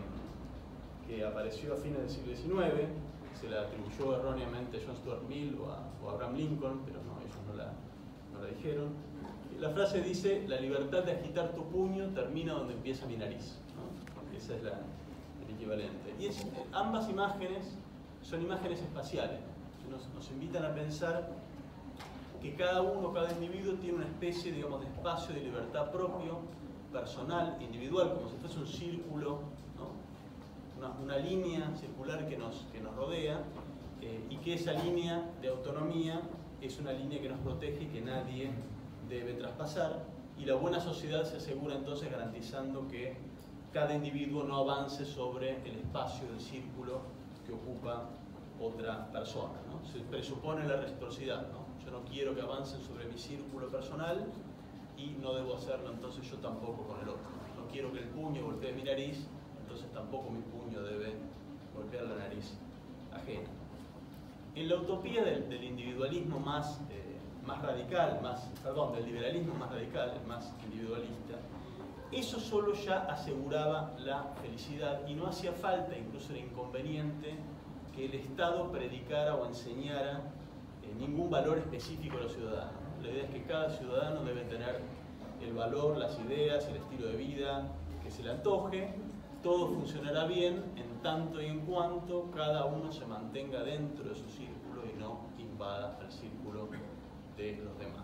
apareció a fines del siglo XIX, se la atribuyó erróneamente a John Stuart Mill o a Abraham Lincoln, pero no, ellos no la dijeron. La frase dice: la libertad de agitar tu puño termina donde empieza mi nariz, ¿no? Esa es el equivalente. Y ambas imágenes son imágenes espaciales, nos invitan a pensar que cada individuo tiene una especie, digamos, de espacio de libertad propio, personal, individual, como si fuese un círculo, ¿no? Una línea circular que nos rodea, y que esa línea de autonomía es una línea que nos protege y que nadie debe traspasar, y la buena sociedad se asegura entonces garantizando que cada individuo no avance sobre el espacio del círculo que ocupa otra persona, ¿no? Se presupone la reciprocidad, ¿no? Yo no quiero que avancen sobre mi círculo personal y no debo hacerlo entonces yo tampoco con el otro. No quiero que el puño golpee mi nariz, entonces tampoco mi puño debe golpear la nariz ajena. En la utopía del individualismo más radical, del liberalismo más radical, el más individualista, eso solo ya aseguraba la felicidad y no hacía falta, incluso era inconveniente, que el Estado predicara o enseñara ningún valor específico a los ciudadanos. La idea es que cada ciudadano debe tener el valor, las ideas, el estilo de vida que se le antoje. Todo funcionará bien en tanto y en cuanto cada uno se mantenga dentro de su círculo y no invada el círculo de los demás.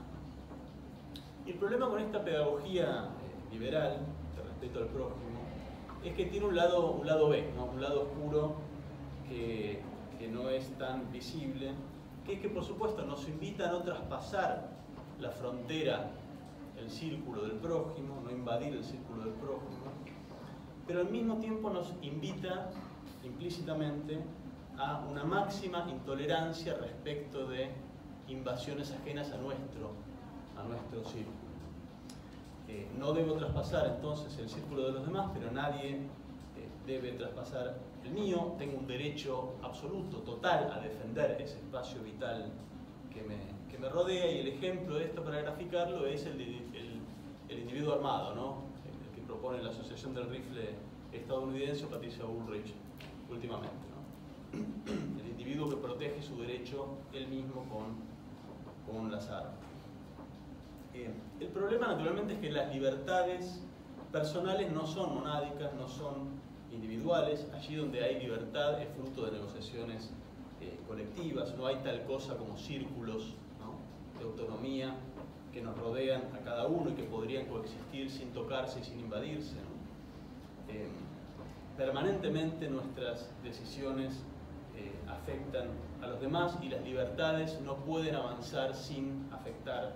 Y el problema con esta pedagogía liberal de respeto al prójimo es que tiene un lado B, ¿no? Un lado oscuro que no es tan visible, que es que por supuesto nos invita a no traspasar la frontera el círculo del prójimo, no invadir el círculo del prójimo, pero al mismo tiempo nos invita implícitamente a una máxima intolerancia respecto de invasiones ajenas a nuestro círculo. No debo traspasar entonces el círculo de los demás, pero nadie debe traspasar el mío. Tengo un derecho absoluto, total, a defender ese espacio vital que me rodea, y el ejemplo de esto para graficarlo es el individuo armado, ¿no? El que propone la Asociación del Rifle estadounidense, Patricia Bullrich, últimamente, ¿no? El individuo que protege su derecho él mismo con las armas. El problema, naturalmente, es que las libertades personales no son monádicas, no son individuales. Allí donde hay libertad es fruto de negociaciones colectivas. No hay tal cosa como círculos, ¿no?, de autonomía que nos rodean a cada uno y que podrían coexistir sin tocarse y sin invadirse, ¿no? Permanentemente nuestras decisiones afectan a los demás, y las libertades no pueden avanzar sin afectar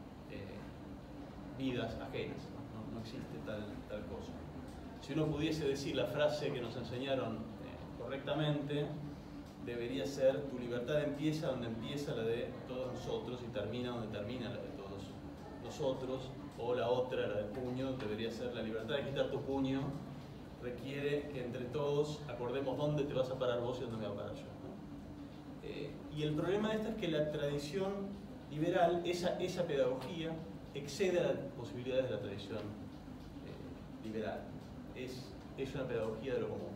vidas ajenas. No existe tal cosa. Si uno pudiese decir la frase que nos enseñaron correctamente, debería ser: tu libertad empieza donde empieza la de todos nosotros y termina donde termina la de todos nosotros. O la otra, la del puño, debería ser: la libertad de quitar tu puño requiere que entre todos acordemos dónde te vas a parar vos y dónde me voy a parar yo, ¿no? Y el problema de esto es que la tradición liberal, esa pedagogía, excede a las posibilidades de la tradición liberal. Es una pedagogía de lo común.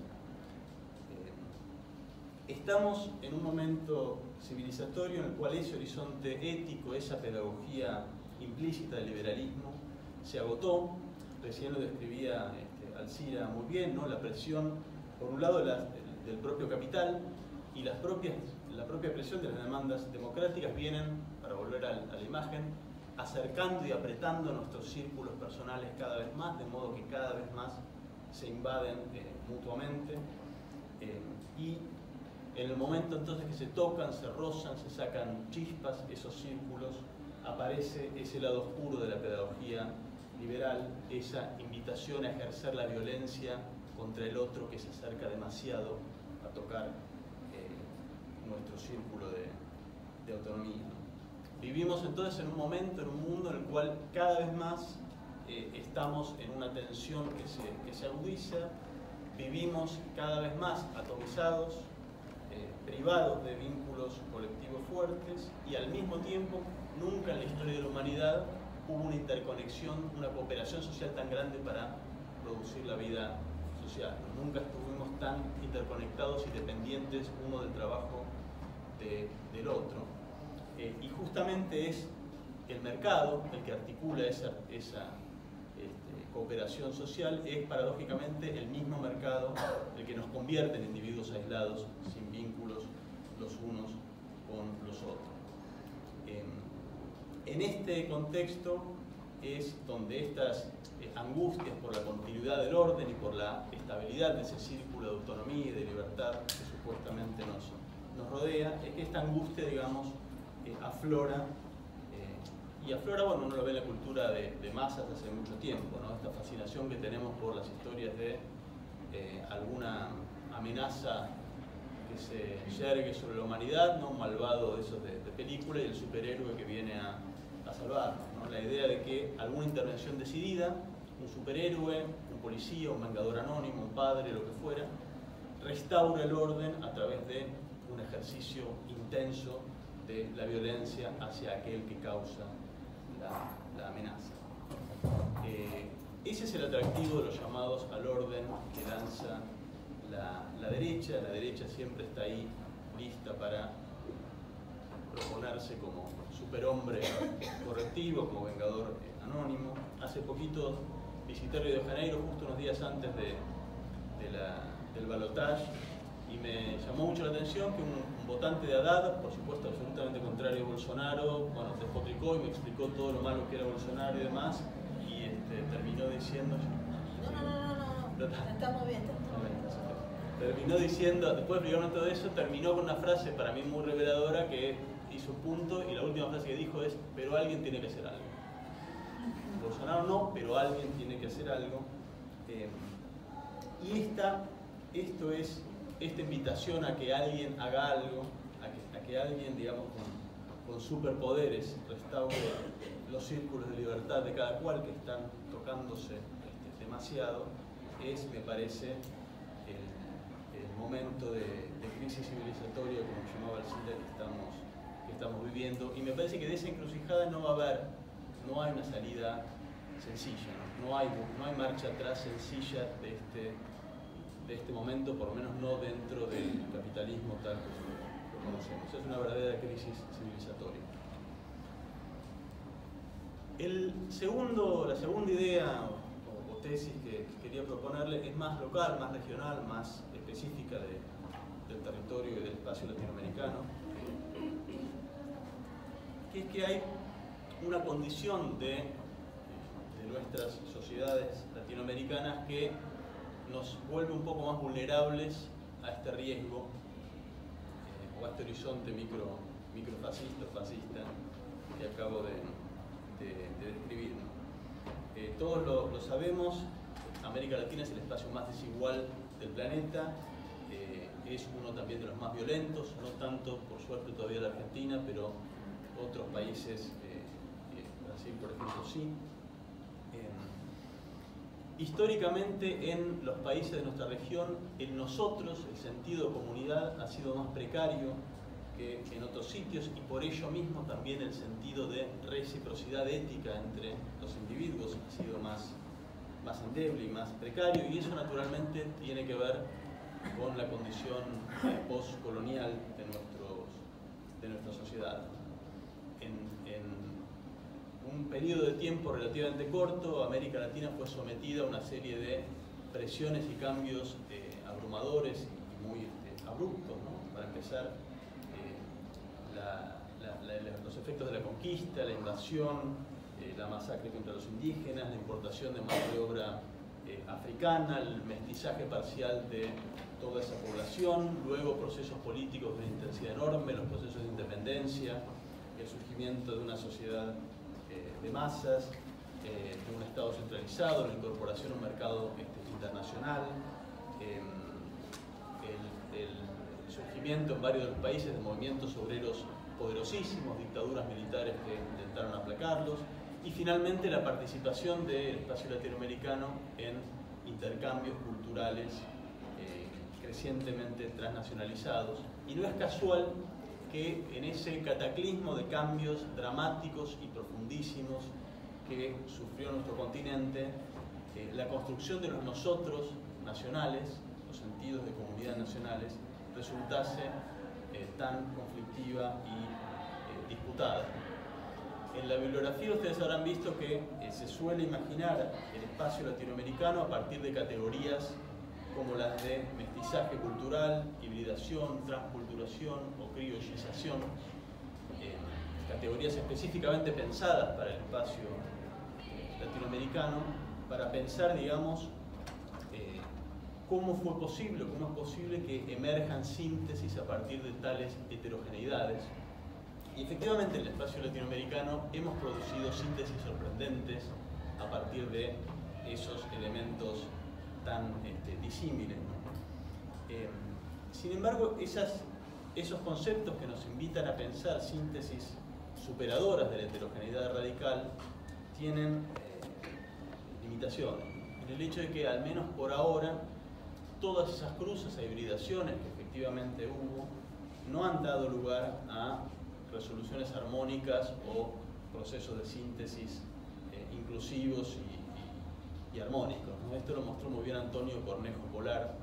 Estamos en un momento civilizatorio en el cual ese horizonte ético, esa pedagogía implícita del liberalismo, se agotó. Recién lo describía Alcira muy bien, ¿no? La presión, por un lado, del propio capital, y la propia presión de las demandas democráticas vienen, para volver a la imagen, acercando y apretando nuestros círculos personales cada vez más, de modo que cada vez más se invaden mutuamente. Y en el momento entonces que se tocan, se rozan, se sacan chispas, esos círculos, aparece ese lado oscuro de la pedagogía liberal, esa invitación a ejercer la violencia contra el otro que se acerca demasiado a tocar nuestro círculo de autonomía, ¿no? Vivimos entonces en un momento, en un mundo en el cual cada vez más estamos en una tensión que se agudiza. Vivimos cada vez más atomizados, privados de vínculos colectivos fuertes, y al mismo tiempo nunca en la historia de la humanidad hubo una interconexión, una cooperación social tan grande para producir la vida social. Nunca estuvimos tan interconectados y dependientes uno del trabajo del otro. Y justamente es el mercado el que articula esa cooperación social. Es paradójicamente el mismo mercado el que nos convierte en individuos aislados, sin vínculos los unos con los otros. En este contexto es donde estas angustias por la continuidad del orden y por la estabilidad de ese círculo de autonomía y de libertad que supuestamente nos rodea, es que esta angustia, digamos, aflora, y aflora, bueno, uno lo ve en la cultura de masas hace mucho tiempo, ¿no? Esta fascinación que tenemos por las historias de alguna amenaza que se yergue sobre la humanidad, ¿no? Un malvado de esos de película, y el superhéroe que viene a salvarnos, ¿no? La idea de que alguna intervención decidida, un superhéroe, un policía, un vengador anónimo, un padre, lo que fuera, restaura el orden a través de un ejercicio intenso de la violencia hacia aquel que causa la amenaza. Ese es el atractivo de los llamados al orden que lanza la derecha. La derecha siempre está ahí lista para proponerse como superhombre correctivo, como vengador anónimo. Hace poquito visité Río de Janeiro, justo unos días antes del balotaje, y me llamó mucho la atención que un votante de Haddad, por supuesto absolutamente contrario a Bolsonaro, bueno, despotricó y me explicó todo lo malo que era Bolsonaro y demás, y terminó diciendo... No, estamos bien. Terminó diciendo, después de explicarme todo eso, terminó con una frase para mí muy reveladora que hizo punto, y la última frase que dijo es: pero alguien tiene que hacer algo. Bolsonaro no, pero alguien tiene que hacer algo. Y esta invitación a que alguien haga algo, a que alguien, digamos, con superpoderes restaure los círculos de libertad de cada cual que están tocándose demasiado, me parece, el momento de crisis civilizatoria, como llamaba Alcida, que estamos viviendo. Y me parece que de esa encrucijada no hay una salida sencilla, no hay marcha atrás sencilla de este momento, por lo menos no dentro del capitalismo tal como lo conocemos. Es una verdadera crisis civilizatoria. La segunda idea o tesis que quería proponerle es más local, más regional, más específica del territorio y del espacio latinoamericano, que es que hay una condición de nuestras sociedades latinoamericanas que nos vuelve un poco más vulnerables a este riesgo o a este horizonte microfascista o fascista que acabo de describir. Todos lo sabemos, América Latina es el espacio más desigual del planeta, es uno también de los más violentos, no tanto por suerte todavía la Argentina, pero otros países, Brasil por ejemplo sí. Históricamente en los países de nuestra región, en nosotros el sentido de comunidad ha sido más precario que en otros sitios, y por ello mismo también el sentido de reciprocidad ética entre los individuos ha sido más endeble y más precario, y eso naturalmente tiene que ver con la condición postcolonial de nuestra sociedad. En un periodo de tiempo relativamente corto, América Latina fue sometida a una serie de presiones y cambios abrumadores y muy abruptos, ¿no? Para empezar, los efectos de la conquista, la invasión, la masacre contra los indígenas, la importación de mano de obra africana, el mestizaje parcial de toda esa población, luego procesos políticos de intensidad enorme, los procesos de independencia, el surgimiento de una sociedad de masas, de un Estado centralizado, la incorporación a un mercado internacional, el surgimiento en varios de los países de movimientos obreros poderosísimos, dictaduras militares que intentaron aplacarlos, y finalmente la participación del espacio latinoamericano en intercambios culturales crecientemente transnacionalizados. Y no es casual que en ese cataclismo de cambios dramáticos y profundísimos que sufrió nuestro continente, la construcción de los nosotros nacionales, los sentidos de comunidad nacionales, resultase tan conflictiva y disputada. En la bibliografía ustedes habrán visto que se suele imaginar el espacio latinoamericano a partir de categorías como las de mestizaje cultural, hibridación, transculturación o criollización, categorías específicamente pensadas para el espacio latinoamericano, para pensar, digamos, cómo es posible que emerjan síntesis a partir de tales heterogeneidades. Y efectivamente en el espacio latinoamericano hemos producido síntesis sorprendentes a partir de esos elementos tan disímiles, ¿no? Sin embargo, esos conceptos que nos invitan a pensar síntesis superadoras de la heterogeneidad radical tienen limitaciones, en el hecho de que, al menos por ahora, todas esas cruces e hibridaciones que efectivamente hubo no han dado lugar a resoluciones armónicas o procesos de síntesis inclusivos y armónicos, ¿no? Esto lo mostró muy bien Antonio Cornejo Polar.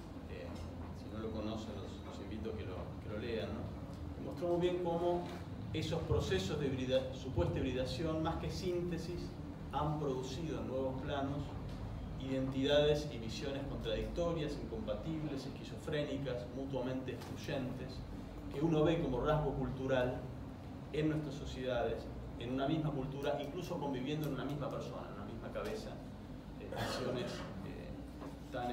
Si no lo conocen, los invito a que lo lean, ¿no? Mostró muy bien cómo esos procesos de supuesta hibridación, más que síntesis, han producido en nuevos planos identidades y visiones contradictorias, incompatibles, esquizofrénicas, mutuamente excluyentes, que uno ve como rasgo cultural en nuestras sociedades, en una misma cultura, incluso conviviendo en una misma persona, en una misma cabeza, visiones tan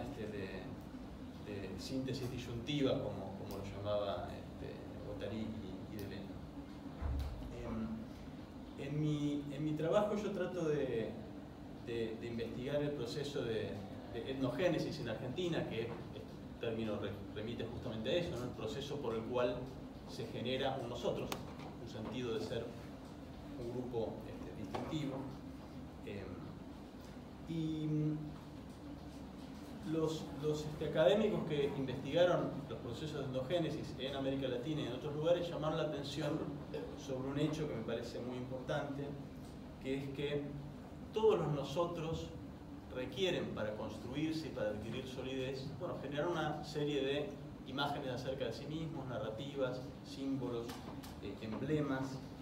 de síntesis disyuntiva, como lo llamaba Guattari y Deleuze. En mi trabajo he yo trato de investigar el proceso de etnogénesis en Argentina, que este término remite justamente a eso, ¿no? El proceso por el cual se genera un nosotros, un sentido de ser un grupo distintivo. Y los académicos que investigaron los procesos de endogénesis en América Latina y en otros lugares llamaron la atención sobre un hecho que me parece muy importante, que es que todos los nosotros requieren, para construirse y para adquirir solidez, bueno, generar una serie de imágenes acerca de sí mismos, narrativas, símbolos, emblemas,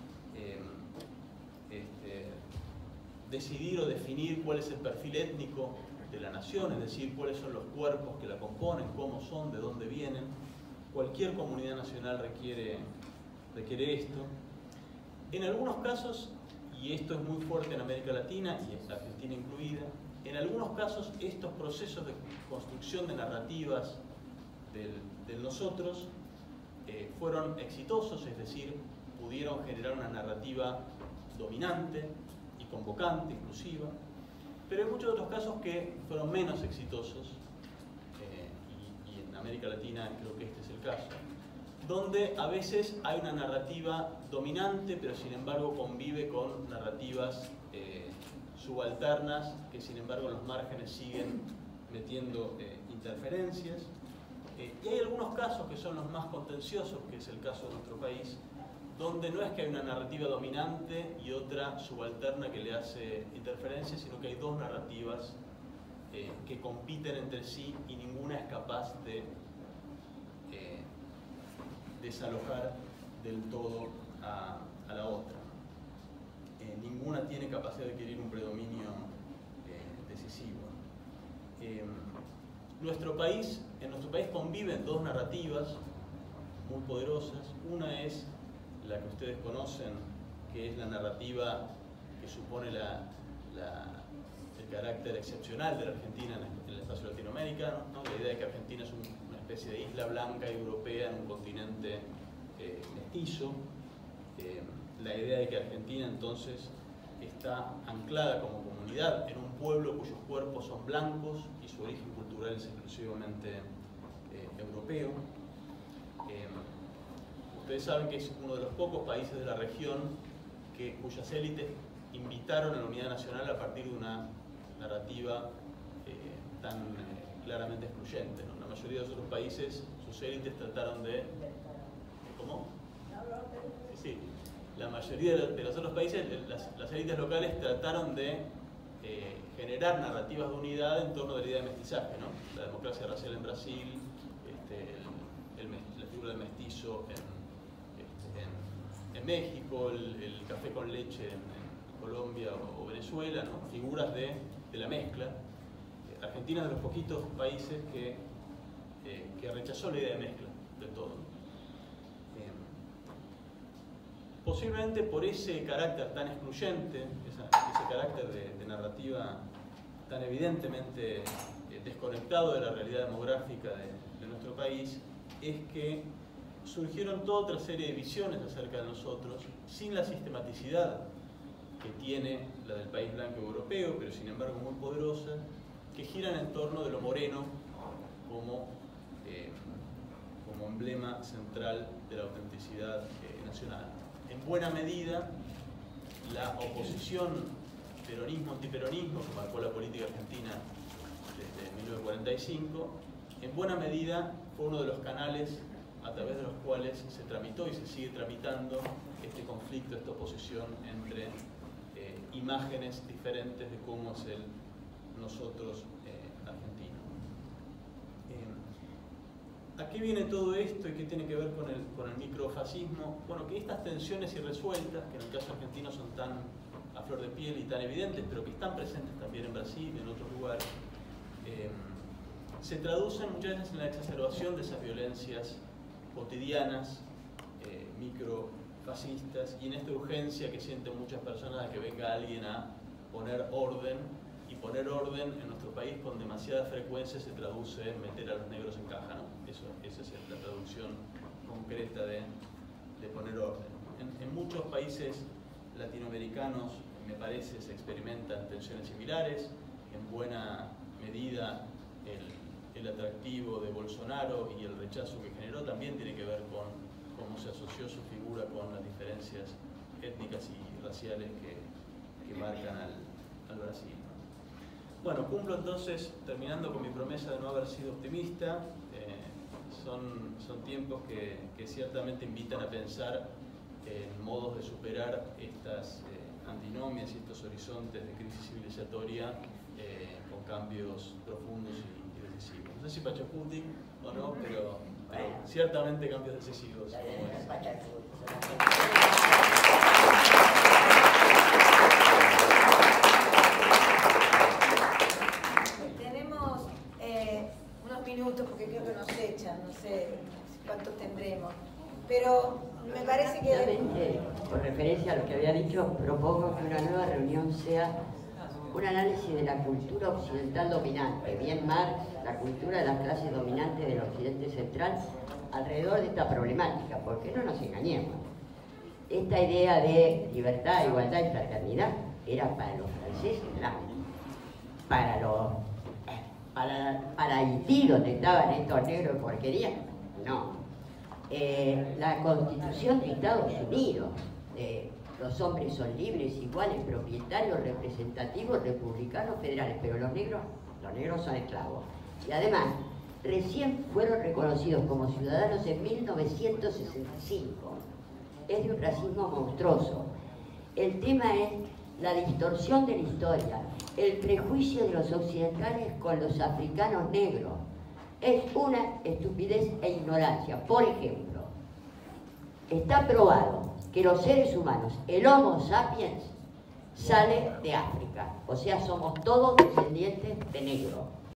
decidir o definir cuál es el perfil étnico de la nación, es decir, cuáles son los cuerpos que la componen, cómo son, de dónde vienen. Cualquier comunidad nacional requiere esto. En algunos casos, y esto es muy fuerte en América Latina, y Argentina incluida, en algunos casos estos procesos de construcción de narrativas del nosotros fueron exitosos, es decir, pudieron generar una narrativa dominante y convocante, inclusiva, pero hay muchos otros casos que fueron menos exitosos, y en América Latina creo que este es el caso, donde a veces hay una narrativa dominante, pero sin embargo convive con narrativas subalternas, que sin embargo en los márgenes siguen metiendo interferencias. Y hay algunos casos que son los más contenciosos, que es el caso de nuestro país, donde no es que hay una narrativa dominante y otra subalterna que le hace interferencia, sino que hay dos narrativas que compiten entre sí y ninguna es capaz de desalojar del todo a la otra. Ninguna tiene capacidad de adquirir un predominio decisivo. En nuestro país conviven dos narrativas muy poderosas. Una es la que ustedes conocen, que es la narrativa que supone el carácter excepcional de la Argentina en el espacio latinoamericano, ¿no? La idea de que Argentina es una especie de isla blanca y europea en un continente mestizo. La idea de que Argentina entonces está anclada como comunidad en un pueblo cuyos cuerpos son blancos y su origen cultural es exclusivamente europeo. Ustedes saben que es uno de los pocos países de la región cuyas élites invitaron a la unidad nacional a partir de una narrativa tan claramente excluyente, ¿no? La mayoría de los otros países, sus élites trataron de... ¿Cómo? Sí, sí. La mayoría de los otros países, las élites locales trataron de generar narrativas de unidad en torno de la idea de mestizaje, ¿no? La democracia racial en Brasil, la figura del mestizo en México, el café con leche en Colombia o Venezuela, ¿no? Figuras de la mezcla. Argentina es de los poquitos países que rechazó la idea de mezcla de todo. Posiblemente por ese carácter tan excluyente, ese carácter de narrativa tan evidentemente desconectado de la realidad demográfica de nuestro país, es que surgieron toda otra serie de visiones acerca de nosotros, sin la sistematicidad que tiene la del país blanco europeo, pero sin embargo muy poderosa, que giran en torno de lo moreno como emblema central de la autenticidad nacional. En buena medida, la oposición peronismo-antiperonismo que marcó la política argentina desde 1945, en buena medida fue uno de los canales a través de los cuales se tramitó y se sigue tramitando este conflicto, esta oposición entre imágenes diferentes de cómo es el nosotros argentino. ¿A qué viene todo esto y qué tiene que ver con el microfascismo? Bueno, que estas tensiones irresueltas, que en el caso argentino son tan a flor de piel y tan evidentes, pero que están presentes también en Brasil y en otros lugares, se traducen muchas veces en la exacerbación de esas violencias cotidianas, microfascistas, y en esta urgencia que sienten muchas personas de que venga alguien a poner orden, y poner orden en nuestro país con demasiada frecuencia se traduce en meter a los negros en caja, ¿no? Esa es la traducción concreta de poner orden. En muchos países latinoamericanos me parece se experimentan tensiones similares. En buena medida el atractivo de Bolsonaro y el rechazo que generó también tiene que ver con cómo se asoció su figura con las diferencias étnicas y raciales que marcan al Brasil. Bueno, cumplo entonces, terminando con mi promesa de no haber sido optimista. Son tiempos que ciertamente invitan a pensar en modos de superar estas antinomias y estos horizontes de crisis civilizatoria con cambios profundos y decisivos. No sé si Pachacuti o no, pero ciertamente cambios decisivos. Tenemos unos minutos porque creo que nos echan, no sé cuántos tendremos, pero me parece que... Con referencia a lo que había dicho, propongo que una nueva reunión sea un análisis de la cultura occidental dominante, bien Marx, la cultura de las clases dominantes del occidente central, alrededor de esta problemática, porque no nos engañemos. Esta idea de libertad, igualdad y fraternidad era para los franceses grandes, para Haití, donde estaban estos negros de porquería, no. La Constitución de Estados Unidos, los hombres son libres, iguales, propietarios, representativos, republicanos, federales, pero los negros son esclavos. Y además, recién fueron reconocidos como ciudadanos en 1965. Es de un racismo monstruoso. El tema es la distorsión de la historia, el prejuicio de los occidentales con los africanos negros. Es una estupidez e ignorancia. Por ejemplo, está probado que los seres humanos, el Homo sapiens, sale de África. O sea, somos todos descendientes de negros.